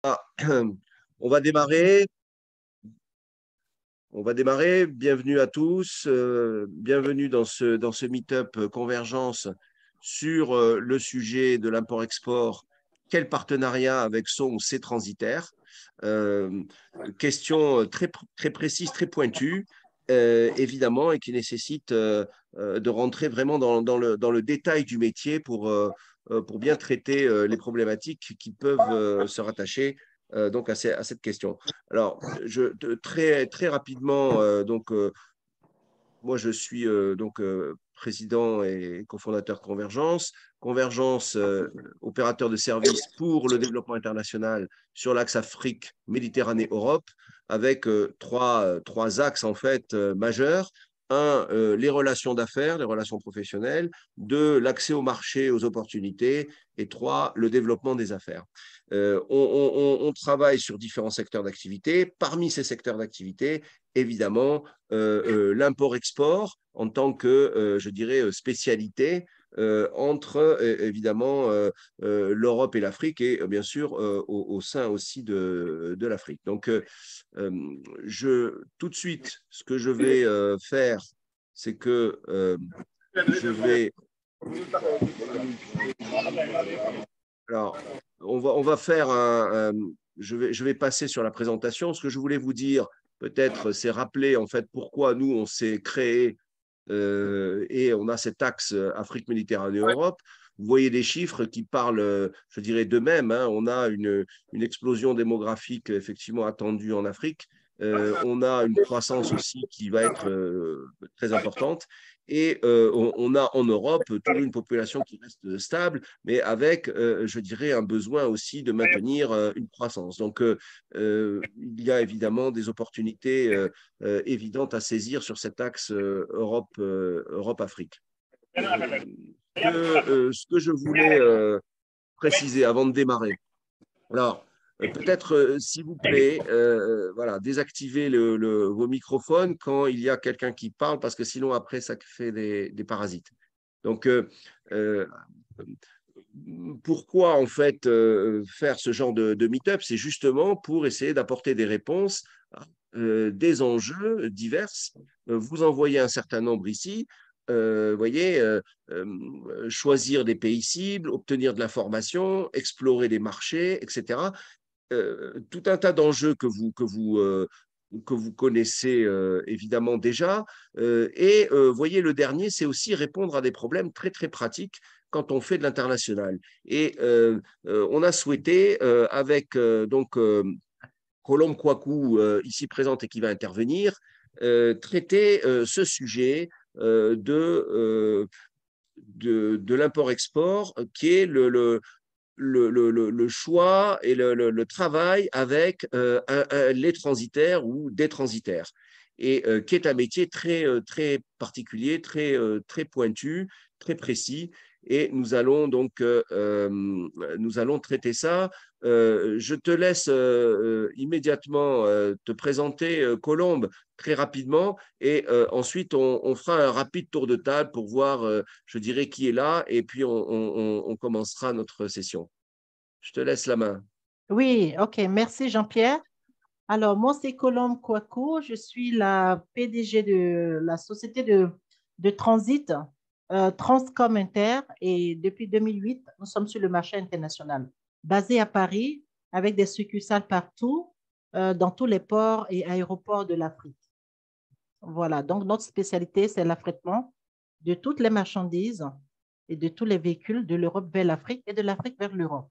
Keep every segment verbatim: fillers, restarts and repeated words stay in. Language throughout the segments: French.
Ah, on va démarrer. On va démarrer. Bienvenue à tous. euh, bienvenue dans ce, dans ce meet-up euh, Convergence sur euh, le sujet de l'import-export. Quel partenariat avec son ou ses transitaires? Euh, question très, très précise, très pointue, euh, évidemment, et qui nécessite euh, euh, de rentrer vraiment dans, dans le, dans le détail du métier pour, euh, euh, pour bien traiter euh, les problématiques qui peuvent euh, se rattacher euh, donc à, ces- à cette question. Alors, je, très, très rapidement, euh, donc, euh, moi, je suis euh, donc euh, président et cofondateur Convergence. Convergence, euh, opérateur de services pour le développement international sur l'axe Afrique, Méditerranée, Europe, avec euh, trois, euh, trois axes en fait euh, majeurs. Un, euh, les relations d'affaires, les relations professionnelles. Deux, l'accès au marché, aux opportunités. Et trois, le développement des affaires. Euh, on, on, on, travaille sur différents secteurs d'activité. Parmi ces secteurs d'activité, évidemment, euh, euh, l'import-export en tant que, euh, je dirais, spécialité euh, entre, euh, évidemment, euh, euh, l'Europe et l'Afrique et, bien sûr, euh, au, au, sein aussi de, de l'Afrique. Donc, euh, je, tout de suite, ce que je vais euh, faire, c'est que euh, je vais... Alors, on va, on va faire un, un je, vais, je vais passer sur la présentation. Ce que je voulais vous dire, peut-être, c'est rappeler en fait pourquoi nous, on s'est créé euh, et on a cet axe Afrique, Méditerranée, Europe. Vous voyez des chiffres qui parlent, je dirais, d'eux-mêmes. Hein. On a une, une explosion démographique effectivement attendue en Afrique. Euh, on a une croissance aussi qui va être euh, très importante. Et euh, on, on, a en Europe toujours une population qui reste stable, mais avec, euh, je dirais, un besoin aussi de maintenir euh, une croissance. Donc, euh, euh, il y a évidemment des opportunités euh, euh, évidentes à saisir sur cet axe euh, Europe, euh, Europe-Afrique. Euh, ce, euh, ce que je voulais euh, préciser avant de démarrer. Alors, euh, peut-être, euh, s'il vous plaît, euh, voilà, désactivez le, le, vos microphones quand il y a quelqu'un qui parle, parce que sinon, après, ça fait des, des parasites. Donc, euh, euh, pourquoi, en fait, euh, faire ce genre de, de meet-up? C'est justement pour essayer d'apporter des réponses à euh, des enjeux divers. Euh, Vous envoyez un certain nombre ici. Euh, voyez, euh, euh, choisir des pays cibles, obtenir de l'information, explorer des marchés, et cetera. Euh, tout un tas d'enjeux que vous, que vous, euh, que vous connaissez euh, évidemment déjà. Euh, et euh, voyez, le dernier, c'est aussi répondre à des problèmes très, très pratiques quand on fait de l'international. Et euh, euh, on a souhaité, euh, avec euh, donc euh, Colombe Kouakou, euh, ici présente et qui va intervenir, euh, traiter euh, ce sujet euh, de, euh, de, de l'import-export, qui est le, le, le, le, le, choix et le, le, le travail avec euh, un, un, les transitaires ou des transitaires, et euh, qui est un métier très, euh, très particulier, très, euh, très pointu, très précis. Et nous allons donc euh, euh, nous allons traiter ça. Euh, je te laisse euh, immédiatement euh, te présenter, euh, Colombe, très rapidement, et euh, ensuite on, on, fera un rapide tour de table pour voir, euh, je dirais, qui est là, et puis on, on, on commencera notre session. Je te laisse la main. Oui, ok. Merci Jean-Pierre. Alors, moi, c'est Colombe Kouakou. Je suis la P D G de la société de, de transit euh, Transcom Inter et depuis deux mille huit, nous sommes sur le marché international, basé à Paris avec des succursales partout, euh, dans tous les ports et aéroports de l'Afrique. Voilà, donc notre spécialité, c'est l'affrètement de toutes les marchandises et de tous les véhicules de l'Europe vers l'Afrique et de l'Afrique vers l'Europe.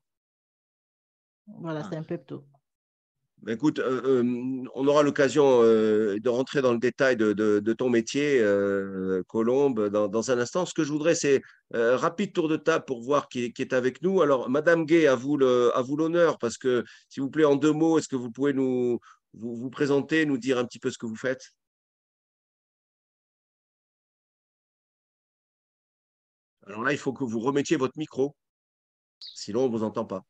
Voilà, Ah. c'est un peu tout. Écoute, euh, euh, on aura l'occasion euh, de rentrer dans le détail de, de, de ton métier, euh, Colombe, dans, dans un instant. Ce que je voudrais, c'est euh, rapide tour de table pour voir qui, qui est avec nous. Alors, Madame Gay, à vous le, à vous l'honneur, parce que, s'il vous plaît, en deux mots, est-ce que vous pouvez nous vous, vous présenter, nous dire un petit peu ce que vous faites? Alors là, il faut que vous remettiez votre micro, sinon on ne vous entend pas.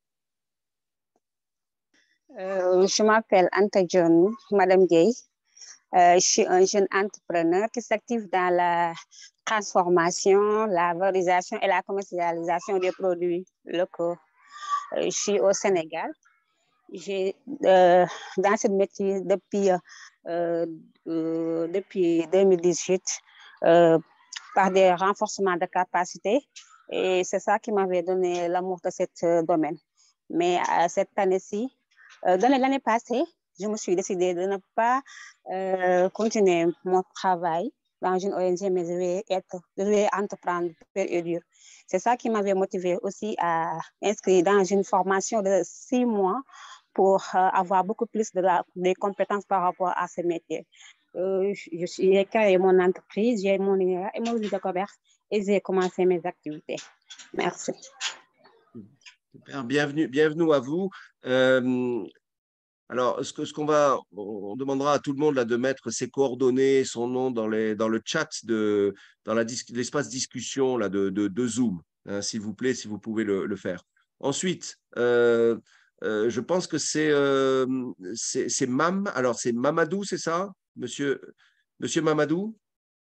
Euh, je m'appelle Anta John, Madame Gay. Euh, je suis un jeune entrepreneur qui s'active dans la transformation, la valorisation et la commercialisation des produits locaux. Euh, je suis au Sénégal j'ai euh, dans ce métier depuis, euh, euh, depuis deux mille dix-huit euh, par des renforcements de capacité. Et c'est ça qui m'avait donné l'amour de ce domaine. Mais euh, cette année-ci, euh, dans l'année passée, je me suis décidée de ne pas euh, continuer mon travail dans une O N G, mais je vais, être, je vais entreprendre pur et dur. C'est ça qui m'avait motivée aussi à inscrire dans une formation de six mois pour euh, avoir beaucoup plus de la, des compétences par rapport à ce métier. Euh, j'ai créé mon entreprise, j'ai mon numéro et mon de commerce et j'ai commencé mes activités. Merci. Super, bienvenue, bienvenue à vous. Euh, alors, ce que, ce qu'on va, on demandera à tout le monde là, de mettre ses coordonnées, son nom dans, les, dans le chat, de, dans la, l'espace discussion là, de, de, de Zoom, hein, s'il vous plaît, si vous pouvez le, le faire. Ensuite, euh, euh, je pense que c'est euh, c'est Mam, alors c'est Mamadou, c'est ça, monsieur, monsieur Mamadou?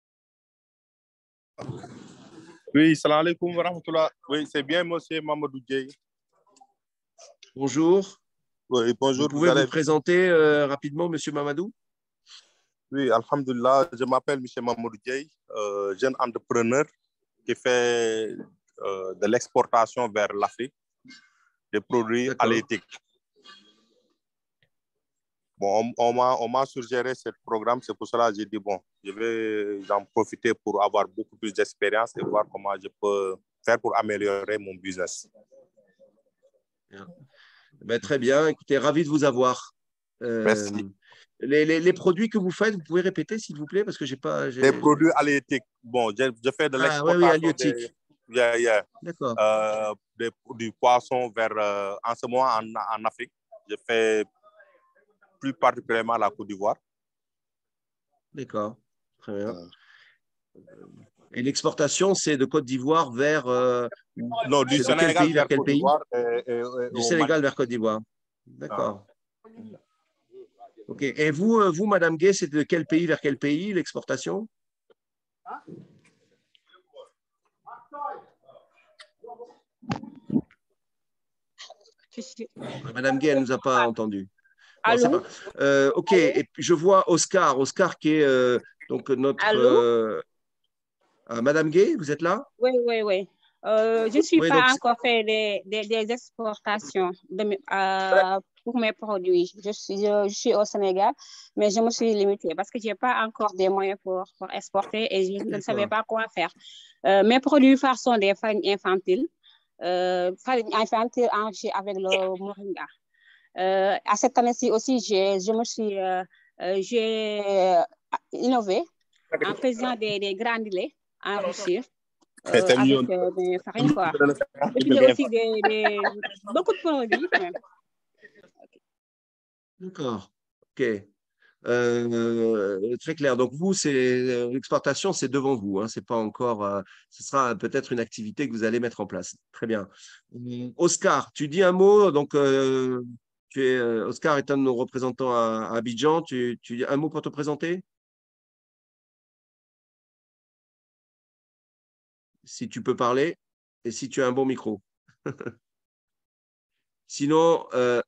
Oui, salam alaikum wa rahmatullah. Oui, c'est bien, monsieur Mamadou Dieye. Bonjour. Oui, bonjour. Vous pouvez vous, allez... vous présenter euh, rapidement, monsieur Mamadou? Oui, alhamdulillah, je m'appelle monsieur Mamadou Dieye, euh, jeune entrepreneur qui fait euh, de l'exportation vers l'Afrique des produits halieutiques. Bon, on, on m'a suggéré ce programme, c'est pour cela que j'ai dit, bon, je vais en profiter pour avoir beaucoup plus d'expérience et voir comment je peux faire pour améliorer mon business. Bien. Ben, très bien, écoutez, ravi de vous avoir. Euh, Merci. Les, les, les produits que vous faites, vous pouvez répéter, s'il vous plaît, parce que j'ai pas... Les produits halieutiques. Bon, je, je fais de l'exportation. Ah, oui, oui, halieutique. Yeah, yeah. D'accord. Euh, des, du poisson vers, euh, en ce moment en, en Afrique. Je fais plus particulièrement la Côte d'Ivoire. D'accord, très bien. Euh. Et l'exportation, c'est de Côte d'Ivoire vers... Euh, non, du Sénégal quel pays, vers, vers quel Côte pays d'Ivoire. Et, et, et, du Sénégal Mali. Vers Côte d'Ivoire. D'accord. Ah. OK. Et vous, vous, Madame Gay, c'est de quel pays vers quel pays, l'exportation? Madame Gay, elle ne nous a pas entendu. Bon, pas. Euh, OK. Allô? Et puis, je vois Oscar. Oscar qui est euh, donc notre... Euh... Ah, Madame Gay, vous êtes là? Oui, oui, oui. Euh, je ne suis oui, pas donc... encore fait des, des, des exportations de, euh, pour mes produits. Je suis, je, je suis au Sénégal, mais je me suis limitée parce que je n'ai pas encore des moyens pour, pour exporter et je ne savais pas quoi faire. Euh, mes produits phares sont des farines infantiles, euh, farines infantiles enrichies avec le moringa. Euh, à cette année-ci aussi, je me suis euh, j'ai innové en faisant des, des granulés enrichis. Euh, avec euh, des farines, quoi. Et puis, j'ai aussi des, des, beaucoup de produits, quand même. D'accord. OK. Euh, très clair. Donc, vous, l'exportation, c'est devant vous. Hein, c'est pas encore. Euh, ce sera peut-être une activité que vous allez mettre en place. Très bien. Oscar, tu dis un mot. Donc, euh, tu es, Oscar est un de nos représentants à, à Abidjan. Tu, tu dis un mot pour te présenter? Si tu peux parler et si tu as un bon micro. Sinon, euh,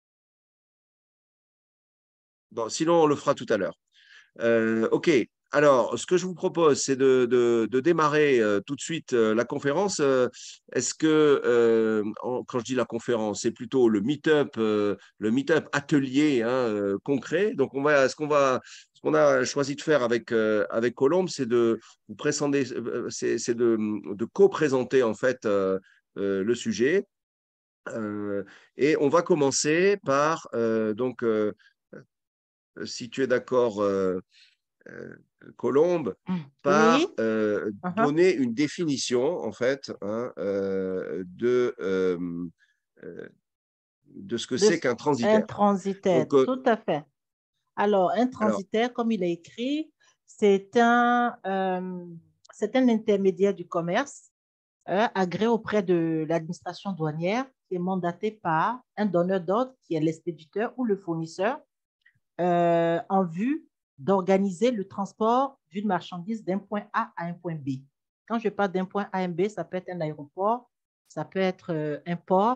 bon, sinon, on le fera tout à l'heure. Euh, OK. Alors, ce que je vous propose, c'est de, de, de démarrer euh, tout de suite euh, la conférence. Euh, Est-ce que, euh, en, quand je dis la conférence, c'est plutôt le meet-up, euh, le meet-up atelier hein, euh, concret. Donc, on va, ce qu'on va, ce qu'on a choisi de faire avec euh, avec Colombe, c'est de vous présenter, c'est de, de co-présenter en fait euh, euh, le sujet. Euh, et on va commencer par euh, donc, euh, si tu es d'accord. Euh, Euh, Colombe, par oui. euh, uh-huh. donner une définition, en fait, hein, euh, de, euh, euh, de ce que c'est qu'un transitaire. Un transitaire, Donc, euh, tout à fait. Alors, un transitaire, alors, comme il est écrit, c'est un, euh, c'est un intermédiaire du commerce euh, agréé auprès de l'administration douanière qui est mandaté par un donneur d'ordre qui est l'expéditeur ou le fournisseur euh, en vue d'organiser le transport d'une marchandise d'un point A à un point B. Quand je parle d'un point A à un B, ça peut être un aéroport, ça peut être euh, un port,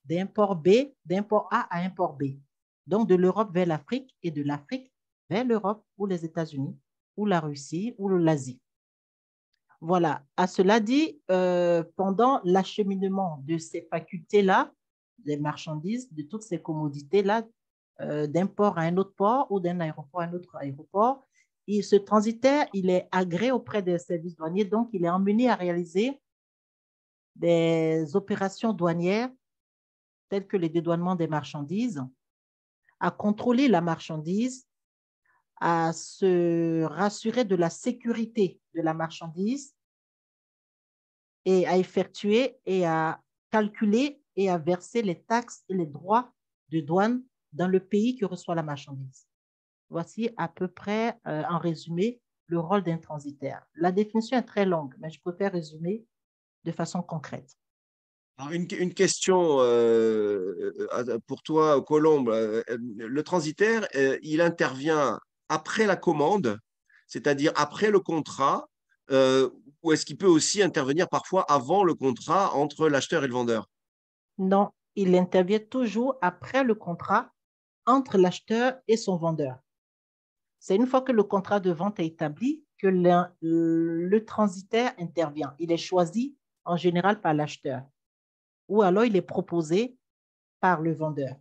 d'un port B, d'un port A à un port B. Donc, de l'Europe vers l'Afrique et de l'Afrique vers l'Europe ou les États-Unis ou la Russie ou l'Asie. Voilà. À cela dit, euh, pendant l'acheminement de ces facultés-là, des marchandises, de toutes ces commodités-là, euh, d'un port à un autre port ou d'un aéroport à un autre aéroport, et ce transitaire, il est agréé auprès des services douaniers, donc il est emmené à réaliser des opérations douanières telles que le dédouanement des marchandises, à contrôler la marchandise, à se rassurer de la sécurité de la marchandise et à effectuer et à calculer et à verser les taxes et les droits de douane dans le pays qui reçoit la marchandise. Voici à peu près, euh, en résumé, le rôle d'un transitaire. La définition est très longue, mais je préfère résumer de façon concrète. Alors, une, une question euh, pour toi, Colombe. Euh, Le transitaire, euh, il intervient après la commande, c'est-à-dire après le contrat, euh, ou est-ce qu'il peut aussi intervenir parfois avant le contrat entre l'acheteur et le vendeur? Non, il intervient toujours après le contrat entre l'acheteur et son vendeur. C'est une fois que le contrat de vente est établi que le, le transitaire intervient. Il est choisi en général par l'acheteur ou alors il est proposé par le vendeur.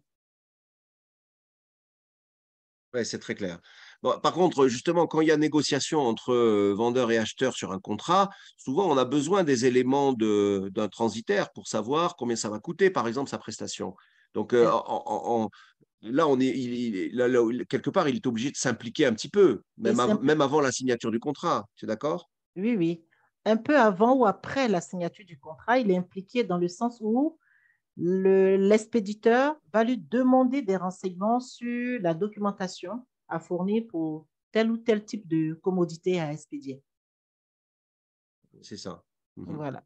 Oui, c'est très clair. Bon, par contre, justement, quand il y a négociation entre euh, vendeur et acheteur sur un contrat, souvent on a besoin des éléments de, d'un transitaire pour savoir combien ça va coûter, par exemple, sa prestation. Donc, euh, en, en- en- là, on est, il- il- là, là, quelque part, il est obligé de s'impliquer un petit peu, Et même, av- simple, même avant la signature du contrat. Tu es d'accord? oui, oui. Un peu avant ou après la signature du contrat, il est impliqué dans le sens où le, l'expéditeur va lui demander des renseignements sur la documentation à fournir pour tel ou tel type de commodité à expédier. C'est ça. Mhm. Voilà.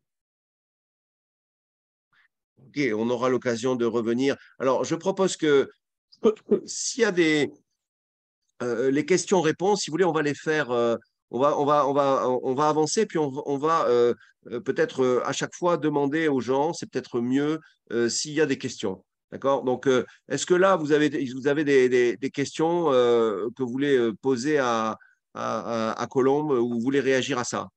Ok, on aura l'occasion de revenir. Alors, je propose que s'il y a des, Euh, les questions-réponses, si vous voulez, on va les faire. Euh, on va, on va, on va, on va avancer, puis on, va- on va euh, euh, peut-être euh, à chaque fois demander aux gens, c'est peut-être mieux euh, s'il y a des questions. D'accord? Donc, euh, est-ce que là, vous avez, vous avez des, des- des questions euh, que vous voulez euh, poser à, à, à- à Colombe ou vous voulez réagir à ça?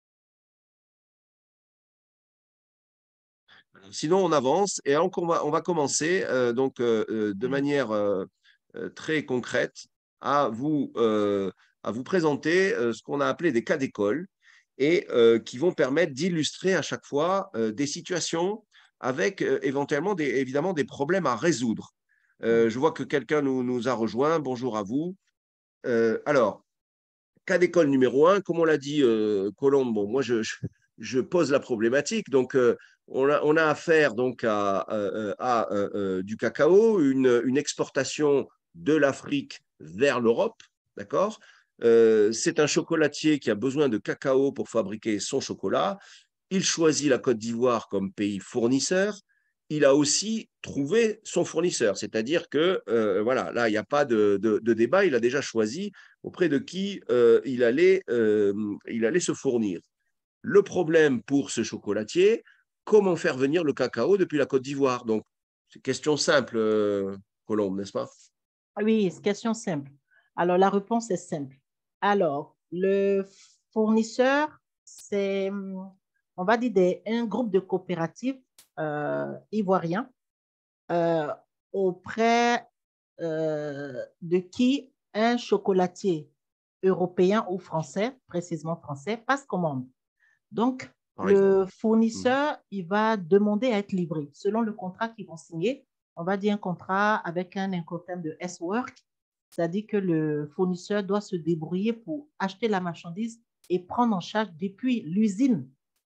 Sinon, on avance et donc on va, on va commencer euh, donc euh, euh, de Oui. manière euh, euh, très concrète à vous, euh, à vous présenter euh, ce qu'on a appelé des cas d'école et euh, qui vont permettre d'illustrer à chaque fois euh, des situations avec euh, éventuellement des, évidemment des problèmes à résoudre. Euh, je vois que quelqu'un nous, nous a rejoint. Bonjour à vous. Euh, alors, cas d'école numéro un, comme on l'a dit, euh, Colombe, bon, moi je, je, je pose la problématique. Donc, euh, on, a, on a affaire donc à, euh, à euh, euh, du cacao, une, une exportation de l'Afrique vers l'Europe, d'accord? Euh, c'est un chocolatier qui a besoin de cacao pour fabriquer son chocolat. Il choisit la Côte d'Ivoire comme pays fournisseur. Il a aussi trouvé son fournisseur, c'est-à-dire que euh, voilà, là, il n'y a pas de, de, de, débat, il a déjà choisi auprès de qui euh, il, allait, euh, il allait se fournir. Le problème pour ce chocolatier, comment faire venir le cacao depuis la Côte d'Ivoire? Donc, c'est une question simple, euh, Colombe, n'est-ce pas? Oui, c'est une question simple. Alors, la réponse est simple. Alors, le fournisseur, c'est, on va dire, des, un groupe de coopératives euh, ivoiriens euh, auprès euh, de qui un chocolatier européen ou français, précisément français, passe commande. Donc, Par exemple. le Mhm. fournisseur, il va demander à être livré. Selon le contrat qu'ils vont signer, on va dire un contrat avec un Incoterm de S-Work, c'est-à-dire que le fournisseur doit se débrouiller pour acheter la marchandise et prendre en charge depuis l'usine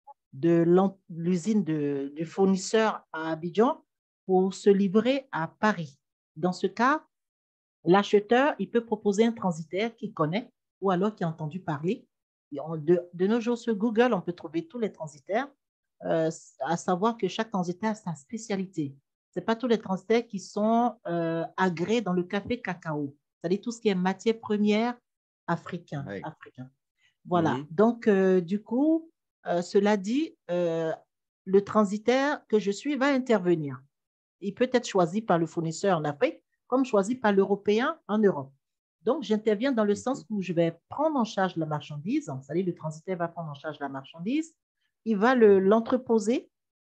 de l'usine de, du fournisseur à Abidjan pour se livrer à Paris. Dans ce cas, l'acheteur, il peut proposer un transitaire qu'il connaît ou alors qui a entendu parler. De, de nos jours, sur Google, on peut trouver tous les transitaires, euh, à savoir que chaque transitaire a sa spécialité. Ce n'est pas tous les transitaires qui sont euh, agréés dans le café cacao, c'est-à-dire tout ce qui est matière première africain. Ouais. africain. Voilà. Mhm. Donc, euh, du coup, euh, cela dit, euh, le transitaire que je suis va intervenir. il peut être choisi par le fournisseur en Afrique comme choisi par l'Européen en Europe. Donc, j'interviens dans le sens où je vais prendre en charge la marchandise, c'est-à-dire le transitaire va prendre en charge la marchandise, il va l'entreposer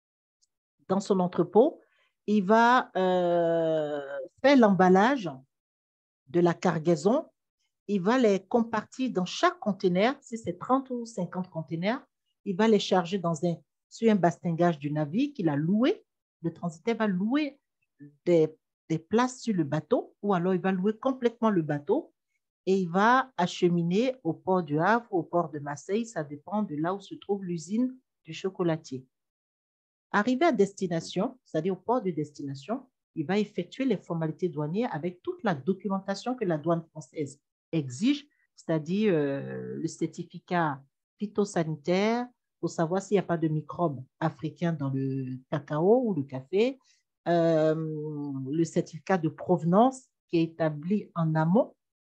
dans son entrepôt, il va euh, faire l'emballage de la cargaison, il va les compartir dans chaque conteneur, si c'est trente ou cinquante conteneurs, il va les charger dans un, sur un bastingage du navire qu'il a loué. Le transitaire va louer des, des places sur le bateau ou alors il va louer complètement le bateau et il va acheminer au port du Havre ou au port de Marseille, ça dépend de là où se trouve l'usine du chocolatier. Arrivé à destination, c'est-à-dire au port de destination, il va effectuer les formalités douanières avec toute la documentation que la douane française exige, c'est-à-dire euh, le certificat phytosanitaire pour savoir s'il n'y a pas de microbes africains dans le cacao ou le café, euh, le certificat de provenance qui est établi en amont,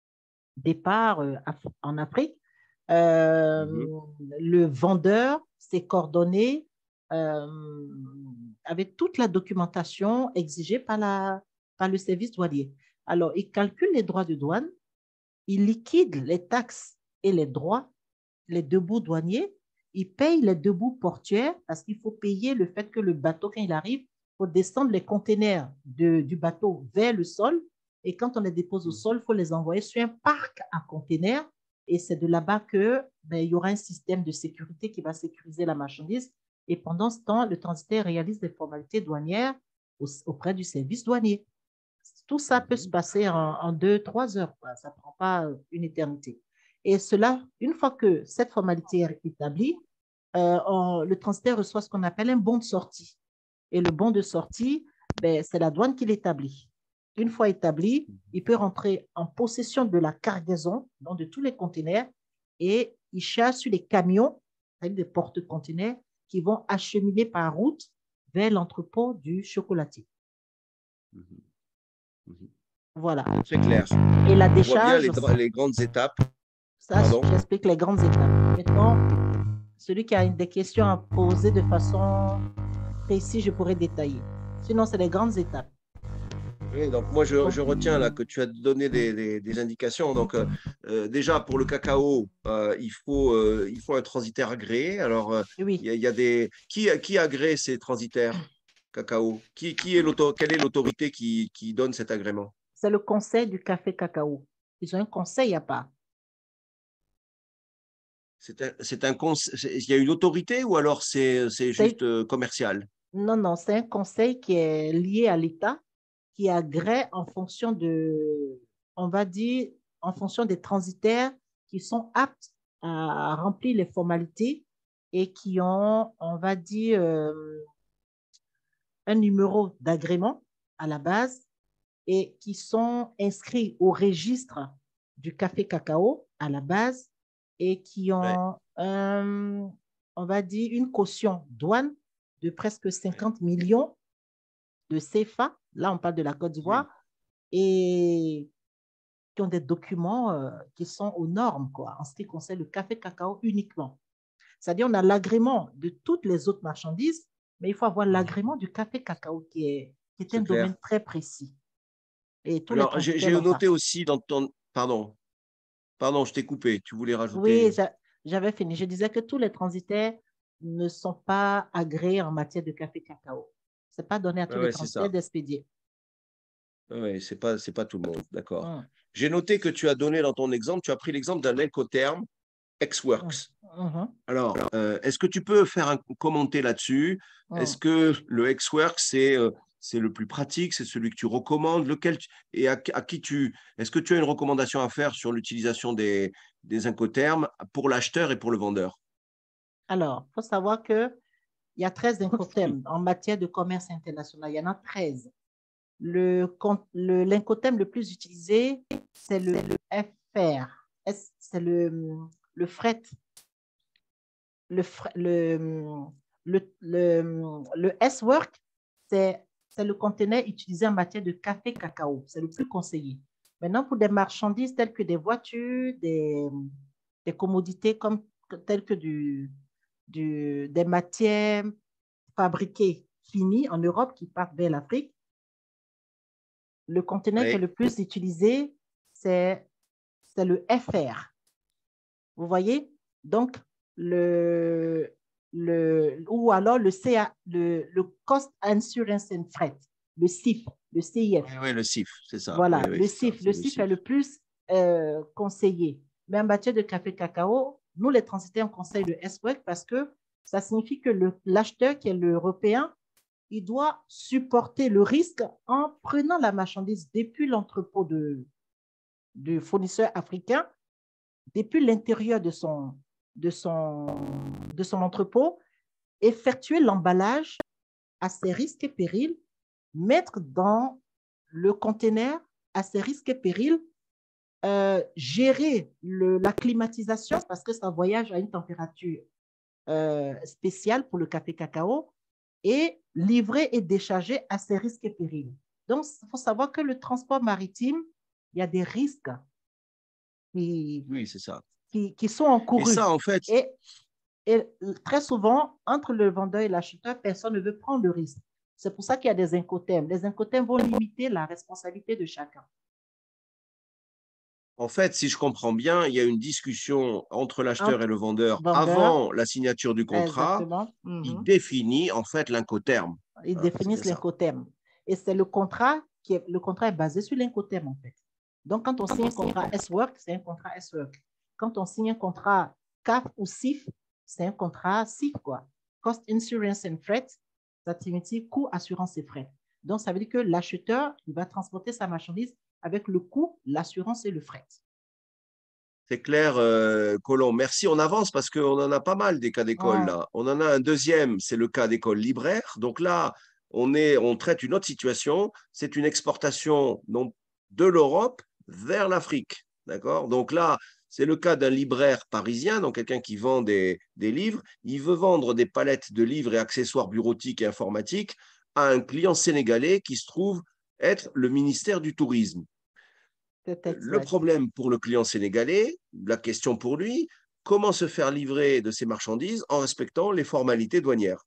départ euh, en Afrique, euh, mm-hmm. le vendeur, ses coordonnées, euh, avec toute la documentation exigée par, la, par le service douanier. Alors, il calcule les droits de douane, il liquide les taxes et les droits, les deux bouts douaniers, il paye les deux bouts portuaires parce qu'il faut payer le fait que le bateau, quand il arrive, il faut descendre les containers de, du bateau vers le sol et quand on les dépose au sol, il faut les envoyer sur un parc à containers et c'est de là-bas que ben, il y aura un système de sécurité qui va sécuriser la marchandise et pendant ce temps, le transitaire réalise des formalités douanières auprès du service douanier. Tout ça peut se passer en, en deux, trois heures. Quoi. Ça ne prend pas une éternité. Et cela, une fois que cette formalité est établie, euh, on, le transitaire reçoit ce qu'on appelle un bon de sortie. Et le bon de sortie, ben, c'est la douane qui l'établit. Une fois établi, il peut rentrer en possession de la cargaison, donc de tous les conteneurs, et il charge sur les camions, avec des porte-conteneurs, qui vont acheminer par route vers l'entrepôt du chocolatier. Mmh. Mmh. Voilà. C'est clair. Et la décharge. On voit bien les, les grandes étapes. Ça, j'explique les grandes étapes. Maintenant, celui qui a des questions à poser de façon précise, je pourrais détailler. Sinon, c'est les grandes étapes. Oui, donc moi, je, je retiens là que tu as donné des, des, des indications. Donc, euh, euh, déjà, pour le cacao, euh, il, faut, euh, il faut un transitaire agréé. Alors, euh, oui. il y a, il y a des... Qui, qui agrée ces transitaires cacao? Qui, qui est l'auto... Quelle est l'autorité qui, qui donne cet agrément? C'est le conseil du café cacao. Ils ont un conseil à part. C'est un, c'est un conseil. Il y a une autorité ou alors c'est juste euh, commercial? Non, non, c'est un conseil qui est lié à l'État, qui agrée en fonction de, on va dire, en fonction des transitaires qui sont aptes à remplir les formalités et qui ont, on va dire, euh, un numéro d'agrément à la base et qui sont inscrits au registre du café cacao à la base et qui ont, ouais. euh, on va dire, une caution douane de presque cinquante millions de C F A. Là, on parle de la Côte d'Ivoire. Oui. Et qui ont des documents euh, qui sont aux normes, quoi, en ce qui concerne le café cacao uniquement. C'est-à-dire, on a l'agrément de toutes les autres marchandises, mais il faut avoir l'agrément du café cacao qui est, qui est, est un clair. Domaine très précis. Et tous Alors, j'ai noté aussi dans ton... Pardon. Pardon, je t'ai coupé. Tu voulais rajouter... Oui, j'avais fini. Je disais que tous les transitaires ne sont pas agréés en matière de café cacao. Ce n'est pas donné à tous ah les ouais, transitaires d'expédier. Oui, ce n'est pas, pas tout le monde. D'accord. Hum. J'ai noté que tu as donné dans ton exemple, tu as pris l'exemple d'un Incoterm Ex-Works. Hum. Alors, euh, est-ce que tu peux faire un commentaire là-dessus? Hum. Est-ce que le Ex-Works, c'est... Euh, c'est le plus pratique, c'est celui que tu recommandes, lequel tu, et à, à qui tu... Est-ce que tu as une recommandation à faire sur l'utilisation des, des Incoterms pour l'acheteur et pour le vendeur? Alors, il faut savoir qu'il y a treize Incoterms en matière de commerce international. Il y en a treize. L'Incoterm le, le, le plus utilisé, c'est le, le F R. C'est le, le fret. Le, le, le, le, le S-Work, c'est c'est le conteneur utilisé en matière de café cacao. C'est le plus conseillé. Maintenant, pour des marchandises telles que des voitures, des, des commodités comme, telles que du, du, des matières fabriquées finies en Europe qui partent vers l'Afrique, Le conteneur Oui. qui est le plus utilisé, c'est le F R. Vous voyez? Donc, le, le, ou alors le, C A, le, le Cost Insurance and Freight, le C I F, le C I F. Oui, oui, le C I F, c'est ça. Voilà, oui, oui, le C I F. ça, Le le C I F est le plus euh, conseillé. Mais en matière de café cacao, nous, les transitaires, on conseille le S-Work parce que ça signifie que l'acheteur, qui est l'Européen, il doit supporter le risque en prenant la marchandise depuis l'entrepôt de, du fournisseur africain, depuis l'intérieur de son, de, son, de son entrepôt, effectuer l'emballage à ses risques et périls, mettre dans le conteneur à ses risques et périls, euh, gérer le, la climatisation parce que ça voyage à une température euh, spéciale pour le café cacao et livrer et décharger à ses risques et périls. Donc, il faut savoir que le transport maritime, il y a des risques qui, oui, c'est ça. Qui, qui sont encourus. Et ça, en fait... Et, et très souvent, entre le vendeur et l'acheteur, personne ne veut prendre le risque. C'est pour ça qu'il y a des incoterms. Les incoterms vont limiter la responsabilité de chacun. En fait, si je comprends bien, il y a une discussion entre l'acheteur et le vendeur, vendeur, avant la signature du contrat exactement. Mm-hmm. qui définit en fait l'incoterm. Ils ah, définissent l'incoterm. Et c'est le contrat qui est, le contrat est basé sur l'incoterm en fait. Donc, quand on signe un contrat S-Work, c'est un contrat S-Work. Quand on signe un contrat C A F ou C I F, c'est un contrat C I F, quoi. Cost Insurance and Freight, ça signifie coût, assurance et frais. Donc, ça veut dire que l'acheteur, il va transporter sa marchandise avec le coût, l'assurance et le fret. C'est clair, euh, Colomb. Merci. On avance parce qu'on en a pas mal des cas d'école oh. là. On en a un deuxième, c'est le cas d'école libraire. Donc là, on, est, on traite une autre situation. C'est une exportation donc, de l'Europe vers l'Afrique. D'accord? Donc là, c'est le cas d'un libraire parisien, donc quelqu'un qui vend des, des livres. Il veut vendre des palettes de livres et accessoires bureautiques et informatiques à un client sénégalais qui se trouve être le ministère du Tourisme. Le problème pour le client sénégalais, la question pour lui, comment se faire livrer de ces marchandises en respectant les formalités douanières?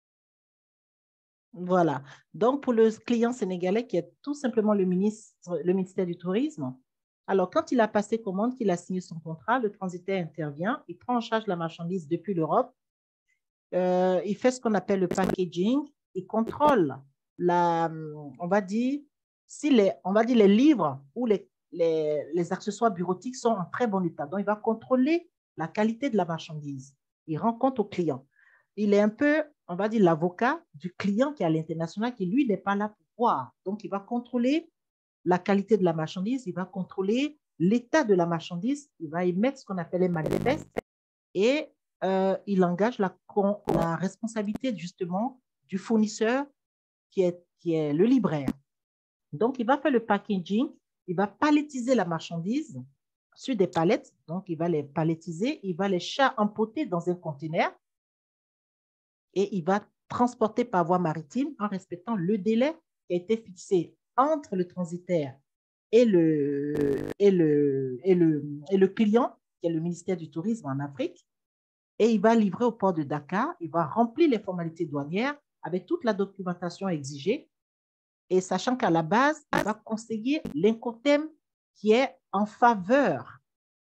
Voilà. Donc, pour le client sénégalais qui est tout simplement le, ministre, le ministère du Tourisme, alors quand il a passé commande, qu'il a signé son contrat, le transitaire intervient, il prend en charge la marchandise depuis l'Europe, euh, il fait ce qu'on appelle le packaging, il contrôle la, on va dire, si les, on va dire les livres ou les Les, les accessoires bureautiques sont en très bon état. Donc, il va contrôler la qualité de la marchandise. Il rend compte au client. Il est un peu, on va dire, l'avocat du client qui est à l'international, qui, lui, n'est pas là pour voir. Donc, il va contrôler la qualité de la marchandise, il va contrôler l'état de la marchandise, il va émettre ce qu'on appelle les manifestes et euh, il engage la, la responsabilité, justement, du fournisseur qui est, qui est le libraire. Donc, il va faire le packaging. Il va palettiser la marchandise sur des palettes. Donc, il va les palettiser, il va les emporter dans un conteneur et il va transporter par voie maritime en respectant le délai qui a été fixé entre le transitaire et le, et le, et le, et le client, qui est le ministère du Tourisme en Afrique. Et il va livrer au port de Dakar. Il va remplir les formalités douanières avec toute la documentation exigée. Et sachant qu'à la base, il va conseiller l'incoterm qui est en faveur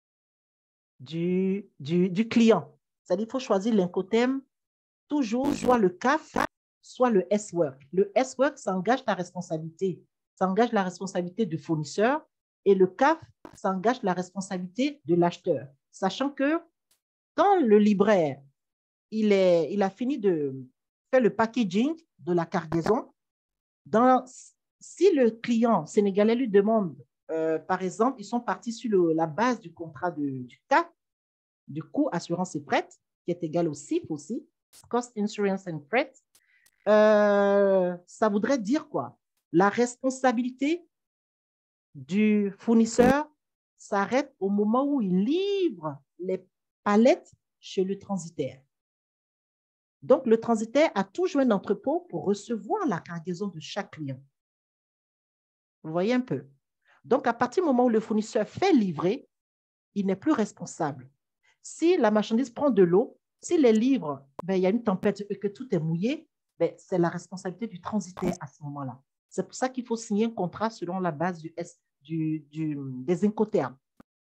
du, du, du client. C'est-à-dire qu'il faut choisir l'incoterm toujours soit le C A F, soit le S-Work. Le S-Work, ça engage ta responsabilité. Ça engage la responsabilité du fournisseur et le C A F, ça engage la responsabilité de l'acheteur. Sachant que quand le libraire, il, est, il a fini de faire le packaging de la cargaison, Dans, si le client sénégalais lui demande, euh, par exemple, ils sont partis sur le, la base du contrat de, du C A F, du coût assurance et fret, qui est égal au C I F aussi, Cost Insurance and Freight, euh, ça voudrait dire quoi? La responsabilité du fournisseur s'arrête au moment où il livre les palettes chez le transitaire. Donc, le transitaire a toujours un entrepôt pour recevoir la cargaison de chaque client. Vous voyez un peu? Donc, à partir du moment où le fournisseur fait livrer, il n'est plus responsable. Si la marchandise prend de l'eau, si les livres, ben, il y a une tempête et que tout est mouillé, ben, c'est la responsabilité du transitaire à ce moment-là. C'est pour ça qu'il faut signer un contrat selon la base du, du, du, des incoterms.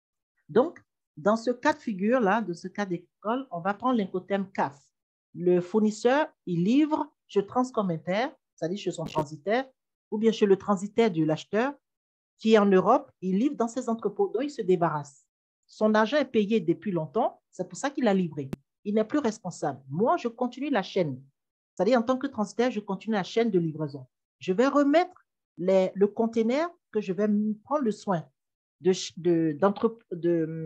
Donc, dans ce cas de figure-là, de ce cas d'école, on va prendre l'incoterm C A F. Le fournisseur, il livre chez Transcom Inter, c'est-à-dire chez son transitaire, ou bien chez le transitaire de l'acheteur, qui est en Europe, il livre dans ses entrepôts, dont il se débarrasse. Son argent est payé depuis longtemps, c'est pour ça qu'il a livré. Il n'est plus responsable. Moi, je continue la chaîne. C'est-à-dire, en tant que transitaire, je continue la chaîne de livraison. Je vais remettre les, le conteneur que je vais prendre le soin de, de, de,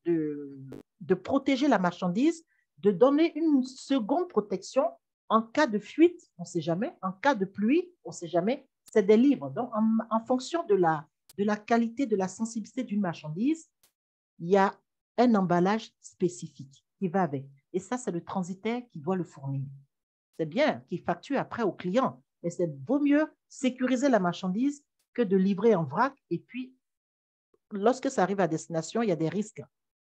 de, de protéger la marchandise, de donner une seconde protection en cas de fuite, on ne sait jamais, en cas de pluie, on ne sait jamais, c'est des livres. Donc, en, en fonction de la, de la qualité, de la sensibilité d'une marchandise, il y a un emballage spécifique qui va avec. Et ça, c'est le transitaire qui doit le fournir. C'est bien qu'il facture après au client, mais c'est vaut mieux sécuriser la marchandise que de livrer en vrac. Et puis, lorsque ça arrive à destination, il y a des risques.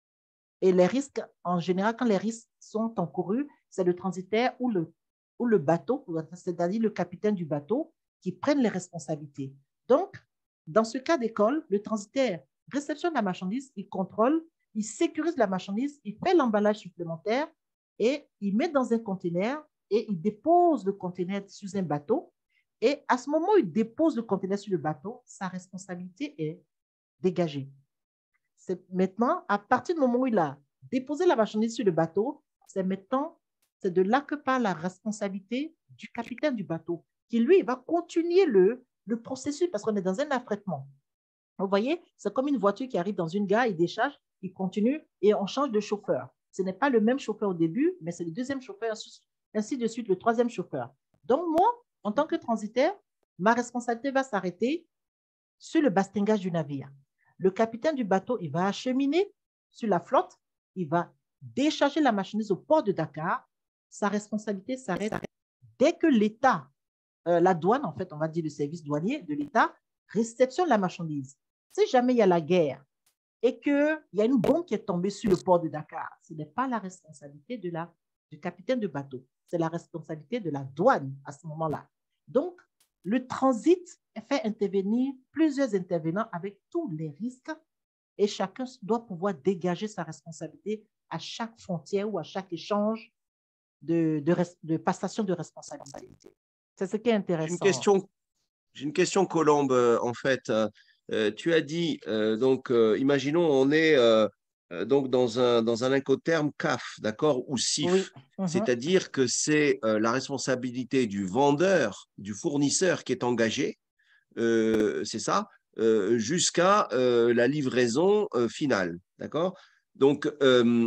Et les risques, en général, quand les risques sont encourus, c'est le transitaire ou le, ou le bateau, c'est-à-dire le capitaine du bateau, qui prennent les responsabilités. Donc, dans ce cas d'école, le transitaire réceptionne la marchandise, il contrôle, il sécurise la marchandise, il fait l'emballage supplémentaire et il met dans un conteneur et il dépose le conteneur sur un bateau. Et à ce moment où il dépose le conteneur sur le bateau, sa responsabilité est dégagée. C'est maintenant, à partir du moment où il a déposé la marchandise sur le bateau, c'est maintenant, c'est de là que part la responsabilité du capitaine du bateau, qui lui va continuer le, le processus parce qu'on est dans un affrètement. Vous voyez, c'est comme une voiture qui arrive dans une gare, il décharge, il continue et on change de chauffeur. Ce n'est pas le même chauffeur au début, mais c'est le deuxième chauffeur, ainsi de suite, le troisième chauffeur. Donc moi, en tant que transitaire, ma responsabilité va s'arrêter sur le bastingage du navire. Le capitaine du bateau, il va acheminer sur la flotte, il va décharger la marchandise au port de Dakar. Sa responsabilité s'arrête dès que l'État, euh, la douane, en fait, on va dire le service douanier de l'État, réceptionne la marchandise. Si jamais il y a la guerre et qu'il y a une bombe qui est tombée sur le port de Dakar, ce n'est pas la responsabilité de la, du capitaine de bateau, c'est la responsabilité de la douane à ce moment-là. Donc, le transit fait intervenir plusieurs intervenants avec tous les risques et chacun doit pouvoir dégager sa responsabilité à chaque frontière ou à chaque échange de, de, de passation de responsabilité. C'est ce qui est intéressant. J'ai une question, j'ai une question Colombe, euh, en fait. Euh, tu as dit, euh, donc, euh, imaginons, on est euh, donc dans un, dans un incoterm C A F, d'accord, ou S I F. Oui. Uh-huh. C'est-à-dire que c'est euh, la responsabilité du vendeur, du fournisseur qui est engagé, euh, c'est ça, euh, jusqu'à euh, la livraison euh, finale, d'accord? Donc, euh,